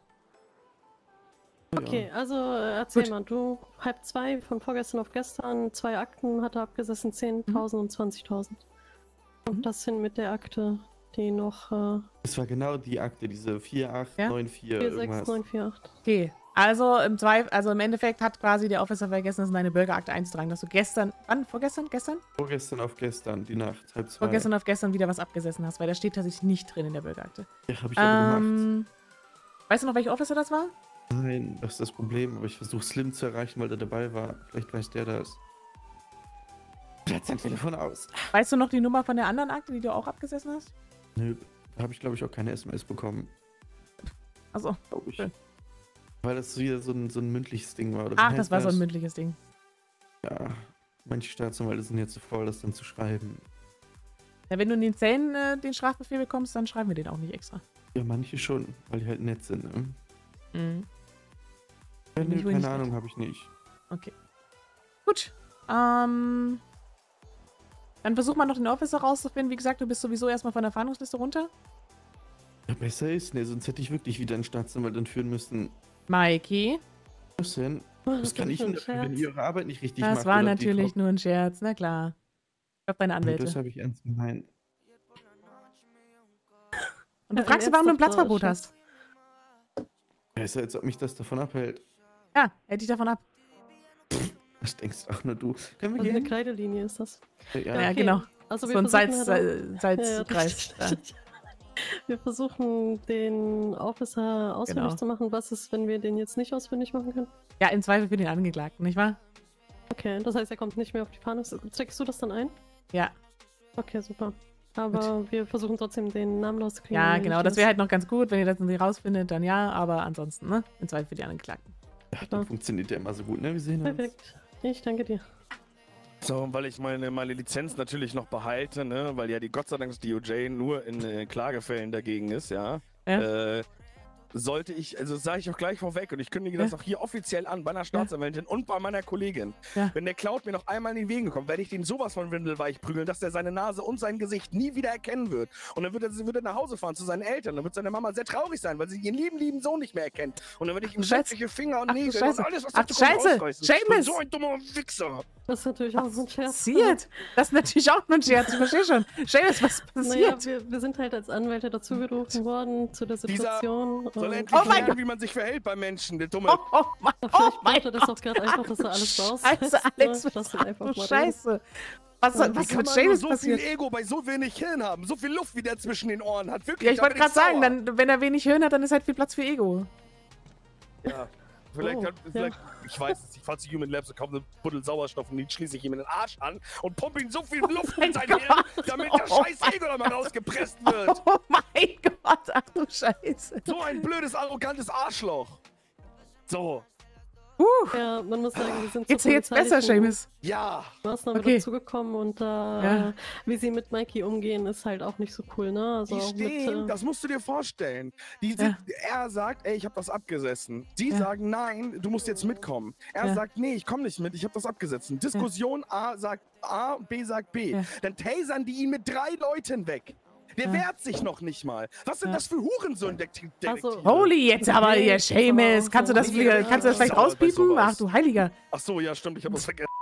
Speaker 4: Okay, also äh, erzähl
Speaker 1: Gut.
Speaker 4: mal, du halb zwei von vorgestern auf gestern, zwei Akten hat er abgesessen, zehntausend und zwanzigtausend. Und
Speaker 1: Mhm.
Speaker 4: das hin mit der Akte, die noch äh,
Speaker 10: Es war genau die Akte, diese vier acht neun vier
Speaker 4: vier sechs
Speaker 10: irgendwas.
Speaker 4: neun vier acht.
Speaker 1: Okay, also im Zweifel, also im Endeffekt hat quasi der Officer vergessen, das in deine Bürgerakte einzutragen, dass du gestern, wann, vorgestern, gestern?
Speaker 10: Vorgestern auf gestern, die Nacht, halb zwei.
Speaker 1: Vorgestern auf gestern wieder was abgesessen hast, weil da steht tatsächlich nicht drin in der Bürgerakte.
Speaker 10: Ja, hab ich aber gemacht.
Speaker 1: Ähm, weißt du noch, welcher Officer das war?
Speaker 10: Nein, das ist das Problem, aber ich versuche Slim zu erreichen, weil der dabei war. Vielleicht weiß der das. Platz sein Telefon aus.
Speaker 1: Weißt du noch die Nummer von der anderen Akte, die du auch abgesessen hast?
Speaker 10: Nö, da habe ich glaube ich auch keine S M S bekommen.
Speaker 1: Achso,
Speaker 10: Glaube ich.
Speaker 1: schön.
Speaker 10: Weil das wieder so ein, so ein mündliches Ding war. Oder wie
Speaker 1: Ach,
Speaker 10: heißt
Speaker 1: das war so ein mündliches Ding.
Speaker 10: Ja, manche Staatsanwälte sind jetzt zu voll, das dann zu schreiben.
Speaker 1: Ja, wenn du in den Zellen äh, den Strafbefehl bekommst, dann schreiben wir den auch nicht extra.
Speaker 10: Ja, manche schon, weil die halt nett sind, ne?
Speaker 1: Mhm.
Speaker 10: Ja, nö,
Speaker 1: Ich will
Speaker 10: keine
Speaker 1: nicht
Speaker 10: Ahnung, habe ich nicht.
Speaker 1: Okay. Gut. Ähm. Dann versuch mal noch den Officer rauszufinden. Wie gesagt, du bist sowieso erstmal von der Fahndungsliste runter.
Speaker 10: Ja, besser ist, ne, sonst hätte ich wirklich wieder einen Staatsanwalt entführen müssen.
Speaker 1: Mikey.
Speaker 10: Was denn?
Speaker 4: Oh,
Speaker 10: Was
Speaker 4: das
Speaker 10: kann
Speaker 4: war
Speaker 10: ich
Speaker 4: nur
Speaker 10: denn
Speaker 4: ein
Speaker 10: dafür, wenn
Speaker 4: Scherz.
Speaker 10: ihr eure Arbeit nicht richtig
Speaker 1: Das
Speaker 10: macht?
Speaker 1: war
Speaker 10: oder die
Speaker 1: natürlich
Speaker 10: Top-
Speaker 1: nur ein Scherz, na klar. Ich hab deine
Speaker 10: Nee,
Speaker 1: Anwälte.
Speaker 10: das habe ich ernst gemeint.
Speaker 1: Und du
Speaker 4: Ja,
Speaker 1: fragst
Speaker 4: ein
Speaker 1: dich, warum du ein
Speaker 4: ernsthafter
Speaker 1: Platzverbot
Speaker 4: Scherz.
Speaker 1: hast.
Speaker 10: Besser, als ob mich das davon abhält.
Speaker 1: Ja, hält dich davon ab.
Speaker 10: Das denkst auch nur du. Können wir
Speaker 4: Also eine
Speaker 10: gehen?
Speaker 4: Kreidelinie ist das.
Speaker 10: Ja,
Speaker 1: Ja,
Speaker 10: ja.
Speaker 4: okay.
Speaker 1: genau.
Speaker 4: Also
Speaker 1: So
Speaker 4: wir
Speaker 1: ein
Speaker 4: versuchen
Speaker 1: Salz,
Speaker 4: halt auch-
Speaker 1: Salz,
Speaker 4: Ja,
Speaker 1: Salzkreis. Ja.
Speaker 4: richtig. Wir versuchen den Officer ausfindig
Speaker 1: Genau.
Speaker 4: zu machen. Was ist, wenn wir den jetzt nicht ausfindig machen können?
Speaker 1: Ja, im Zweifel für den Angeklagten, nicht wahr?
Speaker 4: Okay, das heißt, er kommt nicht mehr auf die Fahndung. Checkst du das dann ein?
Speaker 1: Ja.
Speaker 4: Okay, super. Aber wir versuchen trotzdem den Namen rauszukriegen.
Speaker 1: Ja,
Speaker 4: wenn
Speaker 1: genau.
Speaker 4: ich
Speaker 1: Das
Speaker 4: das-
Speaker 1: wäre halt noch ganz gut, wenn ihr das nicht rausfindet, dann ja, aber ansonsten, ne? Im Zweifel für die Angeklagten.
Speaker 10: Ja, dann funktioniert der immer so gut, ne? Wir sehen uns.
Speaker 4: Perfekt. Ich danke dir.
Speaker 11: So, weil ich meine, meine Lizenz natürlich noch behalte, ne, weil ja die Gott sei Dank das D O J nur in äh, Klagefällen dagegen ist, ja.
Speaker 1: Ja.
Speaker 11: Äh, sollte ich, also sage ich auch gleich vorweg und ich kündige das
Speaker 1: Ja.
Speaker 11: auch hier offiziell an bei einer Staatsanwältin und bei meiner Kollegin.
Speaker 1: Ja.
Speaker 11: Wenn der Cloud mir noch einmal in den Wegen kommt, werde ich den sowas von windelweich prügeln, dass der seine Nase und sein Gesicht nie wieder erkennen wird. Und dann wird er, wird er nach Hause fahren zu seinen Eltern. Dann wird seine Mama sehr traurig sein, weil sie ihren lieben, lieben Sohn nicht mehr erkennt. Und dann werde ich ihm
Speaker 1: Scheiße.
Speaker 11: sämtliche Finger und
Speaker 1: Ach du
Speaker 11: Nägel und
Speaker 1: Scheiße.
Speaker 11: alles, was
Speaker 1: Ach
Speaker 11: dazu
Speaker 1: du
Speaker 11: kommt,
Speaker 1: Scheiße.
Speaker 11: ausreißen.
Speaker 1: Seamus.
Speaker 11: Ich bin so ein dummer Wichser.
Speaker 4: Das ist natürlich auch so ein Scherz.
Speaker 1: Passiert. Das ist natürlich auch nur ein Scherz. Ich verstehe schon. Seamus, was
Speaker 4: Naja,
Speaker 1: passiert?
Speaker 4: wir, wir sind halt als Anwälte dazugerufen worden zu der
Speaker 11: Dieser
Speaker 4: Situation.
Speaker 11: soll
Speaker 4: und-
Speaker 11: endlich
Speaker 1: Oh mein
Speaker 11: lernen,
Speaker 1: Gott.
Speaker 11: wie man sich verhält bei Menschen, der Dumme.
Speaker 1: Oh, oh mein, oh
Speaker 4: Vielleicht
Speaker 1: mein
Speaker 4: braucht er das
Speaker 1: Gott.
Speaker 4: auch gerade einfach, dass er alles
Speaker 1: Ach,
Speaker 4: raus.
Speaker 1: Scheiße, Alex.
Speaker 4: Lass ihn einfach
Speaker 1: Ach du
Speaker 4: mal
Speaker 1: Scheiße. Was, soll-
Speaker 11: Wie
Speaker 1: was
Speaker 11: kann
Speaker 1: mit
Speaker 11: man nur
Speaker 1: Seamus
Speaker 11: so
Speaker 1: passiert?
Speaker 11: viel Ego bei so wenig Hirn haben? So viel Luft, wie der zwischen den Ohren hat. Wirklich,
Speaker 1: Ja, ich
Speaker 11: da
Speaker 1: wollte
Speaker 11: bin
Speaker 1: gerade sagen,
Speaker 11: sauer.
Speaker 1: dann, wenn er wenig Hirn hat, dann ist halt viel Platz für Ego.
Speaker 11: Ja, vielleicht,
Speaker 4: Oh,
Speaker 11: hat, vielleicht ich weiß es, ich fahre zu Human Labs und kaufe eine Buddel Sauerstoff und die schließe ich ihm in den Arsch an und pumpe ihm so viel Luft
Speaker 1: Oh mein
Speaker 11: in sein
Speaker 1: Gott.
Speaker 11: Hirn, damit der
Speaker 1: Oh
Speaker 11: scheiß
Speaker 1: mein
Speaker 11: Ego da mal rausgepresst wird.
Speaker 1: Oh mein Gott, ach du Scheiße.
Speaker 11: So ein blödes, arrogantes Arschloch. So,
Speaker 1: Uh,
Speaker 4: Ja, man muss sagen, wir sind
Speaker 1: geht's
Speaker 4: zur
Speaker 1: dir jetzt besser,
Speaker 4: polizeilichen
Speaker 1: Seamus?
Speaker 11: ja.
Speaker 4: Maßnahme
Speaker 1: Okay.
Speaker 4: dazugekommen und da,
Speaker 1: Ja.
Speaker 4: äh, wie sie mit Mikey umgehen, ist halt auch nicht so cool, ne? Also
Speaker 11: Die
Speaker 4: auch
Speaker 11: stehen,
Speaker 4: mit, äh,
Speaker 11: das musst du dir vorstellen. Die sind, Er sagt, ey, ich habe das abgesessen. Sie
Speaker 1: Ja.
Speaker 11: sagen, nein, du musst jetzt mitkommen. Er
Speaker 1: Ja.
Speaker 11: sagt, nee, ich komme nicht mit, ich habe das abgesessen. Diskussion A sagt A, B sagt B.
Speaker 1: Ja.
Speaker 11: Dann tasern die ihn mit drei Leuten weg. Der
Speaker 1: Ja.
Speaker 11: wehrt sich noch nicht mal. Was sind
Speaker 1: Ja.
Speaker 11: das für Hurensohn-Detektive?
Speaker 4: Also-
Speaker 1: Holy, jetzt aber
Speaker 4: Okay,
Speaker 1: hier,
Speaker 4: das ist aber
Speaker 1: Seamus.
Speaker 4: auch
Speaker 1: Kannst du
Speaker 4: so-
Speaker 1: das,
Speaker 11: Ja,
Speaker 1: wieder,
Speaker 11: ja,
Speaker 1: kannst du das
Speaker 11: ja,
Speaker 1: vielleicht
Speaker 11: ja, bei
Speaker 1: rauspiepen?
Speaker 11: sowas.
Speaker 1: Ach du Heiliger.
Speaker 11: Ach so, ja, stimmt, ich habe das vergessen.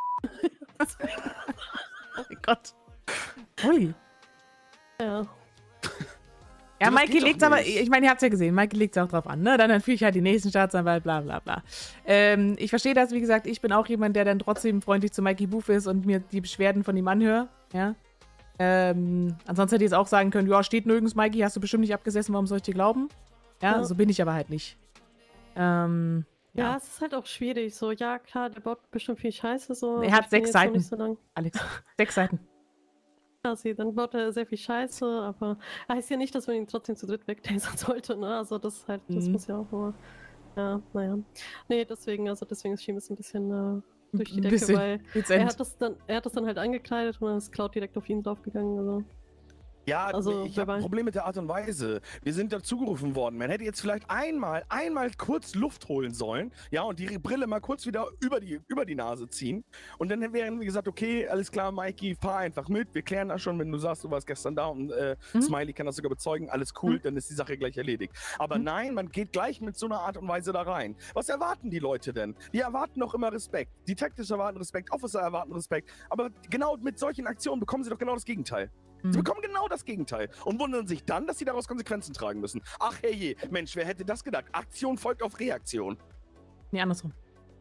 Speaker 1: Oh mein Gott. Holy.
Speaker 4: ja.
Speaker 1: Ja,
Speaker 11: das
Speaker 1: Mikey
Speaker 11: geht doch
Speaker 1: legt's aber,
Speaker 11: nicht.
Speaker 1: ich meine, ihr habt's ja gesehen, Mikey legt's auch drauf an, ne? Dann empfiehlt ich halt die nächsten Staatsanwalt, bla bla bla. Ähm, ich verstehe das, wie gesagt, ich bin auch jemand, der dann trotzdem freundlich zu Mikey Booth ist und mir die Beschwerden von ihm anhöre, ja. Ähm, ansonsten hätte ich jetzt auch sagen können, ja, steht nirgends, Mikey, hast du bestimmt nicht abgesessen, warum soll ich dir glauben? Ja,
Speaker 4: Ja.
Speaker 1: so bin ich aber halt nicht. Ähm,
Speaker 4: Ja.
Speaker 1: ja.
Speaker 4: es ist halt auch schwierig. So, ja, klar, der baut bestimmt viel Scheiße. So.
Speaker 1: Er
Speaker 4: aber
Speaker 1: hat
Speaker 4: ich bin
Speaker 1: sechs
Speaker 4: jetzt noch
Speaker 1: Seiten.
Speaker 4: Nicht so lang.
Speaker 1: Alex, sechs Seiten.
Speaker 4: Quasi, dann baut er sehr viel Scheiße, aber heißt ja nicht, dass man ihn trotzdem zu dritt wegtasern sollte, ne? Also das ist halt, das
Speaker 1: Mhm.
Speaker 4: muss ja auch nur. Ja, naja. Nee, deswegen, also deswegen ist Seamus ein bisschen äh, durch die
Speaker 1: Ein
Speaker 4: Decke,
Speaker 1: bisschen
Speaker 4: weil er
Speaker 1: dezent.
Speaker 4: hat das dann, er hat das dann halt angekleidet und dann ist Cloud direkt auf ihn draufgegangen. Also.
Speaker 11: Ja,
Speaker 4: Also,
Speaker 11: ich habe ein
Speaker 4: verbal.
Speaker 11: Problem mit der Art und Weise. Wir sind dazugerufen worden. Man hätte jetzt vielleicht einmal, einmal kurz Luft holen sollen, ja, und die Brille mal kurz wieder über die, über die Nase ziehen. Und dann wären wir gesagt, okay, alles klar, Mikey, fahr einfach mit. Wir klären das schon, wenn du sagst, du warst gestern da und äh,
Speaker 1: Mhm.
Speaker 11: Smiley kann das sogar bezeugen, alles cool,
Speaker 1: Mhm.
Speaker 11: dann ist die Sache gleich erledigt. Aber
Speaker 1: Mhm.
Speaker 11: nein, man geht gleich mit so einer Art und Weise da rein. Was erwarten die Leute denn? Die erwarten doch immer Respekt. Detectives erwarten Respekt, Officer erwarten Respekt. Aber genau mit solchen Aktionen bekommen sie doch genau das Gegenteil. Sie
Speaker 1: Mhm.
Speaker 11: bekommen genau das Gegenteil und wundern sich dann, dass sie daraus Konsequenzen tragen müssen. Ach herrje, Mensch, wer hätte das gedacht? Aktion folgt auf Reaktion.
Speaker 1: Nee, andersrum.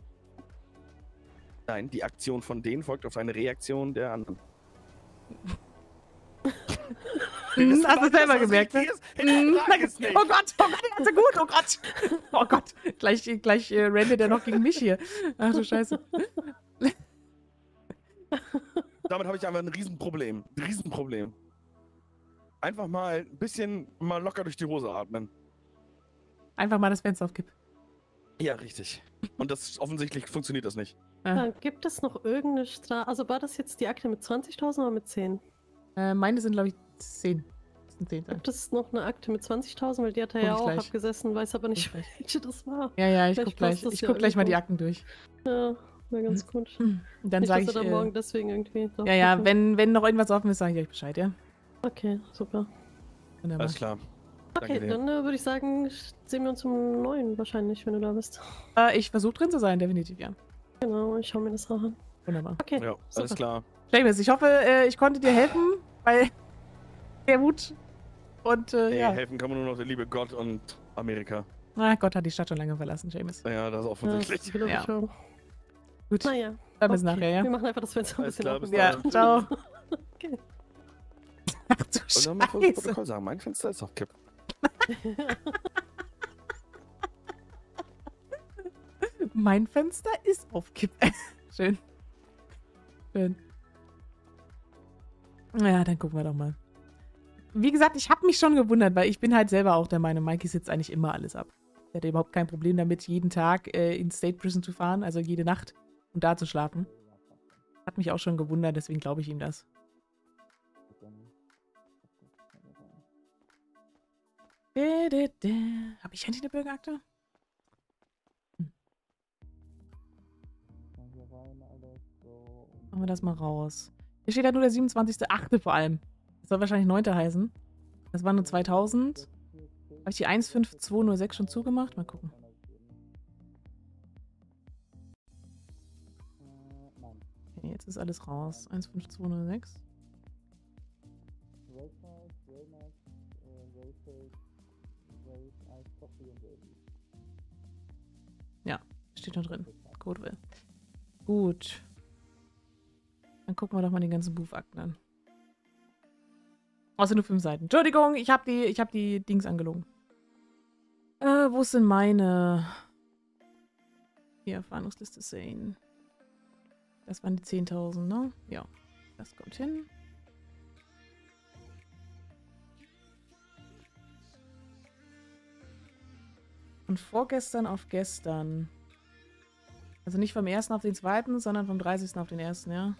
Speaker 11: Nein, die Aktion von denen folgt auf eine Reaktion der anderen.
Speaker 1: Hm, hast du selber gemerkt, ne?
Speaker 11: Hm,
Speaker 1: Hm, na gut. Oh Gott, oh Gott, der ist so gut, oh Gott. Oh Gott, gleich, gleich äh, randet er noch gegen mich hier. Ach du Scheiße.
Speaker 11: Damit habe ich einfach ein Riesenproblem. Ein Riesenproblem. Einfach mal ein bisschen mal locker durch die Hose atmen.
Speaker 1: Einfach mal das Fenster aufkippen.
Speaker 11: Ja, richtig. Und das offensichtlich funktioniert das nicht.
Speaker 1: Ja.
Speaker 4: Äh, gibt es noch irgendeine Strafe? Also war das jetzt die Akte mit zwanzigtausend oder mit zehn?
Speaker 1: Äh, meine sind, glaube ich, zehn. Das sind zehn sein.
Speaker 4: Gibt es noch eine Akte mit zwanzigtausend? Weil die hat er
Speaker 1: Guck
Speaker 4: ja
Speaker 1: ich
Speaker 4: auch
Speaker 1: gleich.
Speaker 4: abgesessen, weiß aber nicht,
Speaker 1: Guck
Speaker 4: welche das war.
Speaker 1: Ja, ja, ich
Speaker 4: Vielleicht
Speaker 1: guck gleich,
Speaker 4: passt das
Speaker 1: ich
Speaker 4: ja
Speaker 1: guck gleich mal die
Speaker 4: irgendwo.
Speaker 1: Akten durch.
Speaker 4: Ja, wäre ganz gut.
Speaker 1: Und dann
Speaker 4: Nicht,
Speaker 1: sage
Speaker 4: dass
Speaker 1: ich.
Speaker 4: er dann
Speaker 1: Äh,
Speaker 4: morgen deswegen irgendwie drauf
Speaker 1: ja, ja,
Speaker 4: gucken.
Speaker 1: wenn, wenn noch irgendwas offen ist, sage ich euch Bescheid, ja?
Speaker 4: Okay, super.
Speaker 1: Wunderbar.
Speaker 11: Alles klar.
Speaker 4: Okay,
Speaker 11: dir.
Speaker 4: dann äh, würde ich sagen, sehen wir uns um neun wahrscheinlich, wenn du da bist.
Speaker 1: Äh, ich versuche drin zu sein, definitiv, ja.
Speaker 4: Genau, ich schaue mir das auch an.
Speaker 1: Wunderbar.
Speaker 4: Okay,
Speaker 11: Ja, alles
Speaker 4: super.
Speaker 11: klar.
Speaker 1: Seamus, ich hoffe, äh, ich konnte dir helfen bei der Wut. Und äh,
Speaker 11: Nee,
Speaker 1: ja.
Speaker 11: helfen kann man nur noch der liebe Gott und Amerika.
Speaker 1: Ah, Gott hat die Stadt schon lange verlassen, Seamus.
Speaker 11: Ja, das ist
Speaker 4: Ja,
Speaker 11: offensichtlich.
Speaker 4: das glaube ich
Speaker 1: Ja.
Speaker 4: schon.
Speaker 1: Gut,
Speaker 4: Naja.
Speaker 1: dann bis
Speaker 4: okay.
Speaker 1: nachher, ja?
Speaker 4: Wir machen einfach das Fenster ein
Speaker 11: Alles
Speaker 4: bisschen
Speaker 11: klar,
Speaker 4: auf.
Speaker 11: bis
Speaker 1: Ja,
Speaker 11: dann.
Speaker 1: ciao.
Speaker 4: Okay.
Speaker 1: Ach du
Speaker 11: Und dann mal kurz das
Speaker 1: Scheiße.
Speaker 11: Protokoll sagen, mein Fenster ist auf Kipp.
Speaker 1: Mein Fenster ist auf Kipp. Schön. Schön. Ja, dann gucken wir doch mal. Wie gesagt, ich habe mich schon gewundert, weil ich bin halt selber auch der Meinung, Mikey sitzt eigentlich immer alles ab. Er hat überhaupt kein Problem damit, jeden Tag äh, in State Prison zu fahren, also jede Nacht und da zu schlafen. Hat mich auch schon gewundert, deswegen glaube ich ihm das. Habe ich endlich eine Bürgerakte? Hm. Machen wir das mal raus. Hier steht ja nur der siebenundzwanzigste achte vor allem. Das soll wahrscheinlich neunte heißen. Das waren nur zweitausend. Habe ich die eins fünf zwei null sechs schon zugemacht? Mal gucken. Okay, jetzt ist alles raus. eins fünf zwei null sechs. Ja, steht da drin. Codewell. Gut. Dann gucken wir doch mal die ganzen Buchakten an. Außer nur fünf Seiten. Entschuldigung, ich habe die, ich hab die Dings angelogen. Äh, wo sind meine... Hier, Fahndungsliste sehen. Das waren die zehntausend, ne? Ja, das kommt hin. Und vorgestern auf gestern. Also nicht vom ersten auf den zweiten, sondern vom dreißigsten auf den ersten, ja?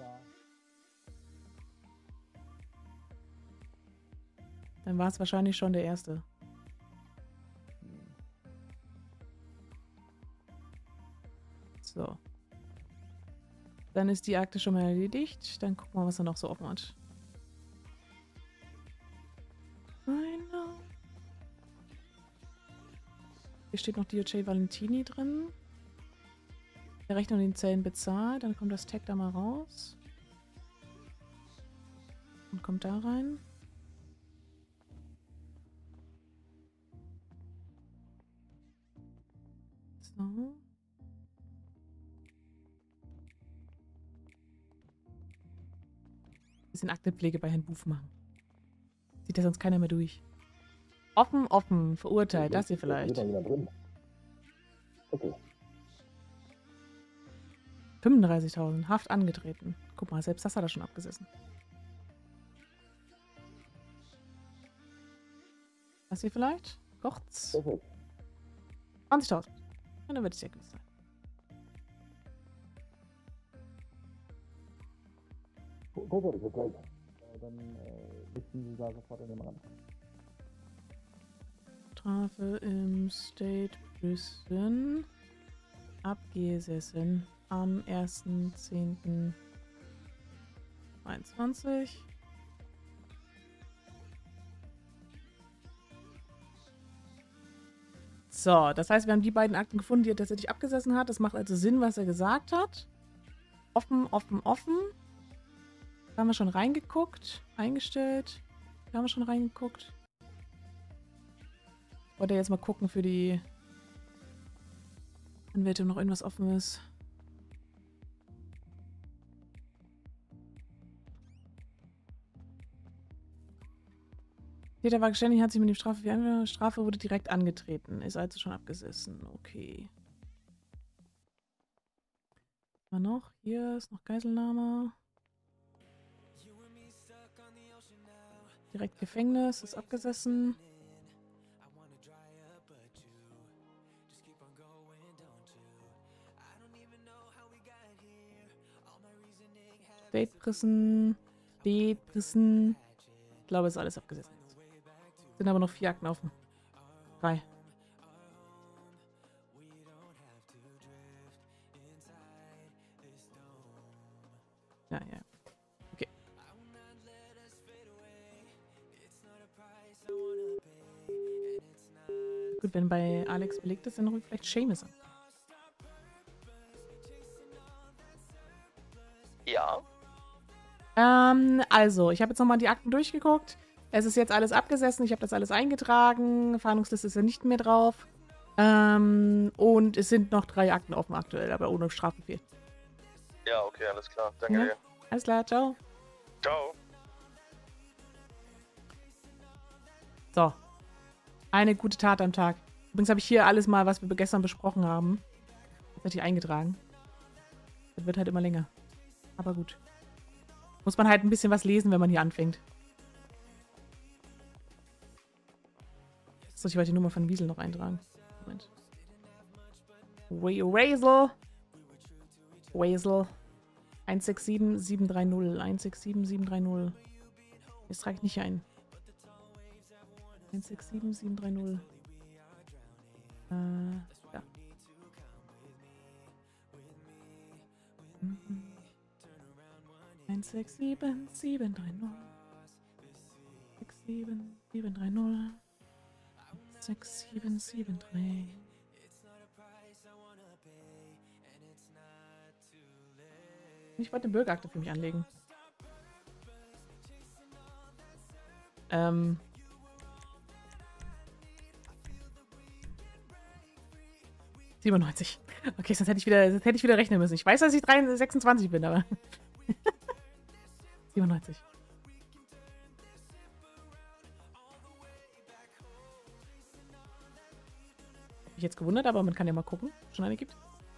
Speaker 1: Dann war es wahrscheinlich schon der erste. So. Dann ist die Akte schon mal erledigt. Dann gucken wir, was er noch so offen hat. I know. Hier steht noch D O J Valentini drin. Der Rechnung den Zellen bezahlt. Dann kommt das Tag da mal raus. Und kommt da rein. So. Bisschen Aktenpflege bei Herrn Buff machen. Sieht ja sonst keiner mehr durch. Offen, offen, verurteilt, das hier vielleicht.
Speaker 3: Okay.
Speaker 1: fünfunddreißigtausend, Haft angetreten. Guck mal, selbst das hat er schon abgesessen. Das hier vielleicht? Kurz. zwanzigtausend. Und dann wird es ja gut sein.
Speaker 5: Strafe, dann äh, richten Sie da sofort an den Rand.
Speaker 1: Strafe im State Prison abgesessen am ersten zehnten zweiundzwanzig. So, das heißt, wir haben die beiden Akten gefunden, die er tatsächlich abgesessen hat. Das macht also Sinn, was er gesagt hat. Offen, offen, offen. Da haben wir schon reingeguckt. Eingestellt. Da haben wir schon reingeguckt. Ich wollte jetzt mal gucken für die Anwälte, ob noch irgendwas offen ist. Täter war geständig, hat sich mit dem Strafe für eine Strafe wurde direkt angetreten. Ist also schon abgesessen. Okay. Was noch? Hier ist noch Geiselnahme. Direkt Gefängnis, ist abgesessen. State Prison. State Prison. Ich glaube, es ist alles abgesessen. Sind aber noch vier Akten offen. Drei. Ja, ja. Okay. Gut, wenn bei Alex belegt ist, dann rufe ich vielleicht Seamus an.
Speaker 9: Ja.
Speaker 1: Ähm, also, ich habe jetzt nochmal die Akten durchgeguckt. Es ist jetzt alles abgesessen, ich habe das alles eingetragen. Fahndungsliste ist ja nicht mehr drauf. Ähm, und es sind noch drei Akten offen aktuell, aber ohne Strafbefehl.
Speaker 9: Ja, okay, alles klar. Danke
Speaker 1: Ja.
Speaker 9: dir.
Speaker 1: Alles klar, ciao.
Speaker 9: Ciao.
Speaker 1: So. Eine gute Tat am Tag. Übrigens habe ich hier alles mal, was wir gestern besprochen haben, tatsächlich eingetragen. Das wird halt immer länger. Aber gut. Muss man halt ein bisschen was lesen, wenn man hier anfängt. Soll ich heute die Nummer von Wiesel noch eintragen? Moment. Weasel. Weasel. eins sechs sieben sieben drei null. eins sechs sieben sieben drei null. Jetzt trage ich nicht ein. eins sechs sieben sieben drei null. Äh, ja. eins sechs sieben sieben drei null. sechs sieben sieben drei null. sechs sieben sieben drei. Ich wollte eine Bürgerakte für mich anlegen. Ähm. siebenundneunzig. Okay, sonst hätte ich wieder, sonst hätte ich wieder rechnen müssen. Ich weiß, dass ich sechsundzwanzig bin, aber. siebenundneunzig. Hab mich jetzt gewundert, aber man kann ja mal gucken, ob es schon eine gibt.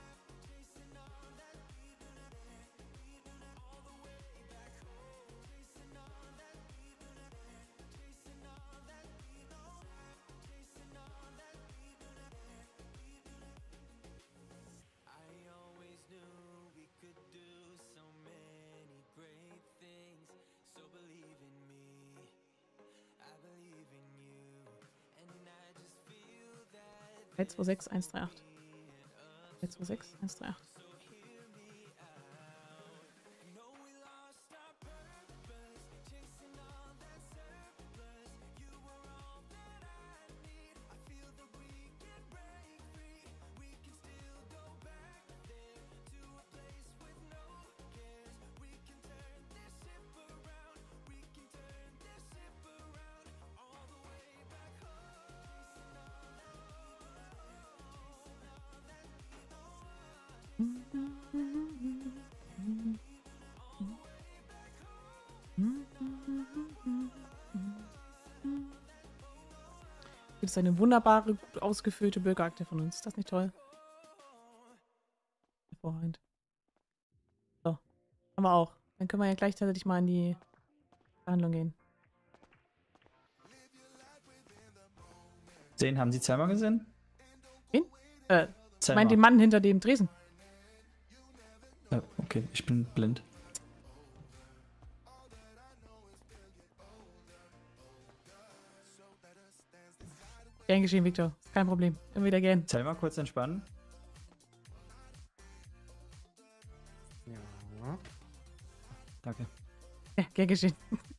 Speaker 1: drei zwei sechs eins drei acht. drei zwei sechs eins drei acht. Das ist eine wunderbare, gut ausgefüllte Bürgerakte von uns. Ist das nicht toll? Hervorragend. So. Haben wir auch. Dann können wir ja gleichzeitig mal in die Verhandlung gehen.
Speaker 12: Den haben Sie zweimal gesehen?
Speaker 1: Wen? Äh, ich
Speaker 12: Selma.
Speaker 1: meine den Mann hinter dem Tresen.
Speaker 12: Ja, okay, ich bin blind.
Speaker 1: Gern geschehen, Victor. Ist kein Problem. Immer wieder gern.
Speaker 12: Selma, kurz entspannen.
Speaker 13: Ja.
Speaker 12: Danke.
Speaker 1: Ja, gern geschehen.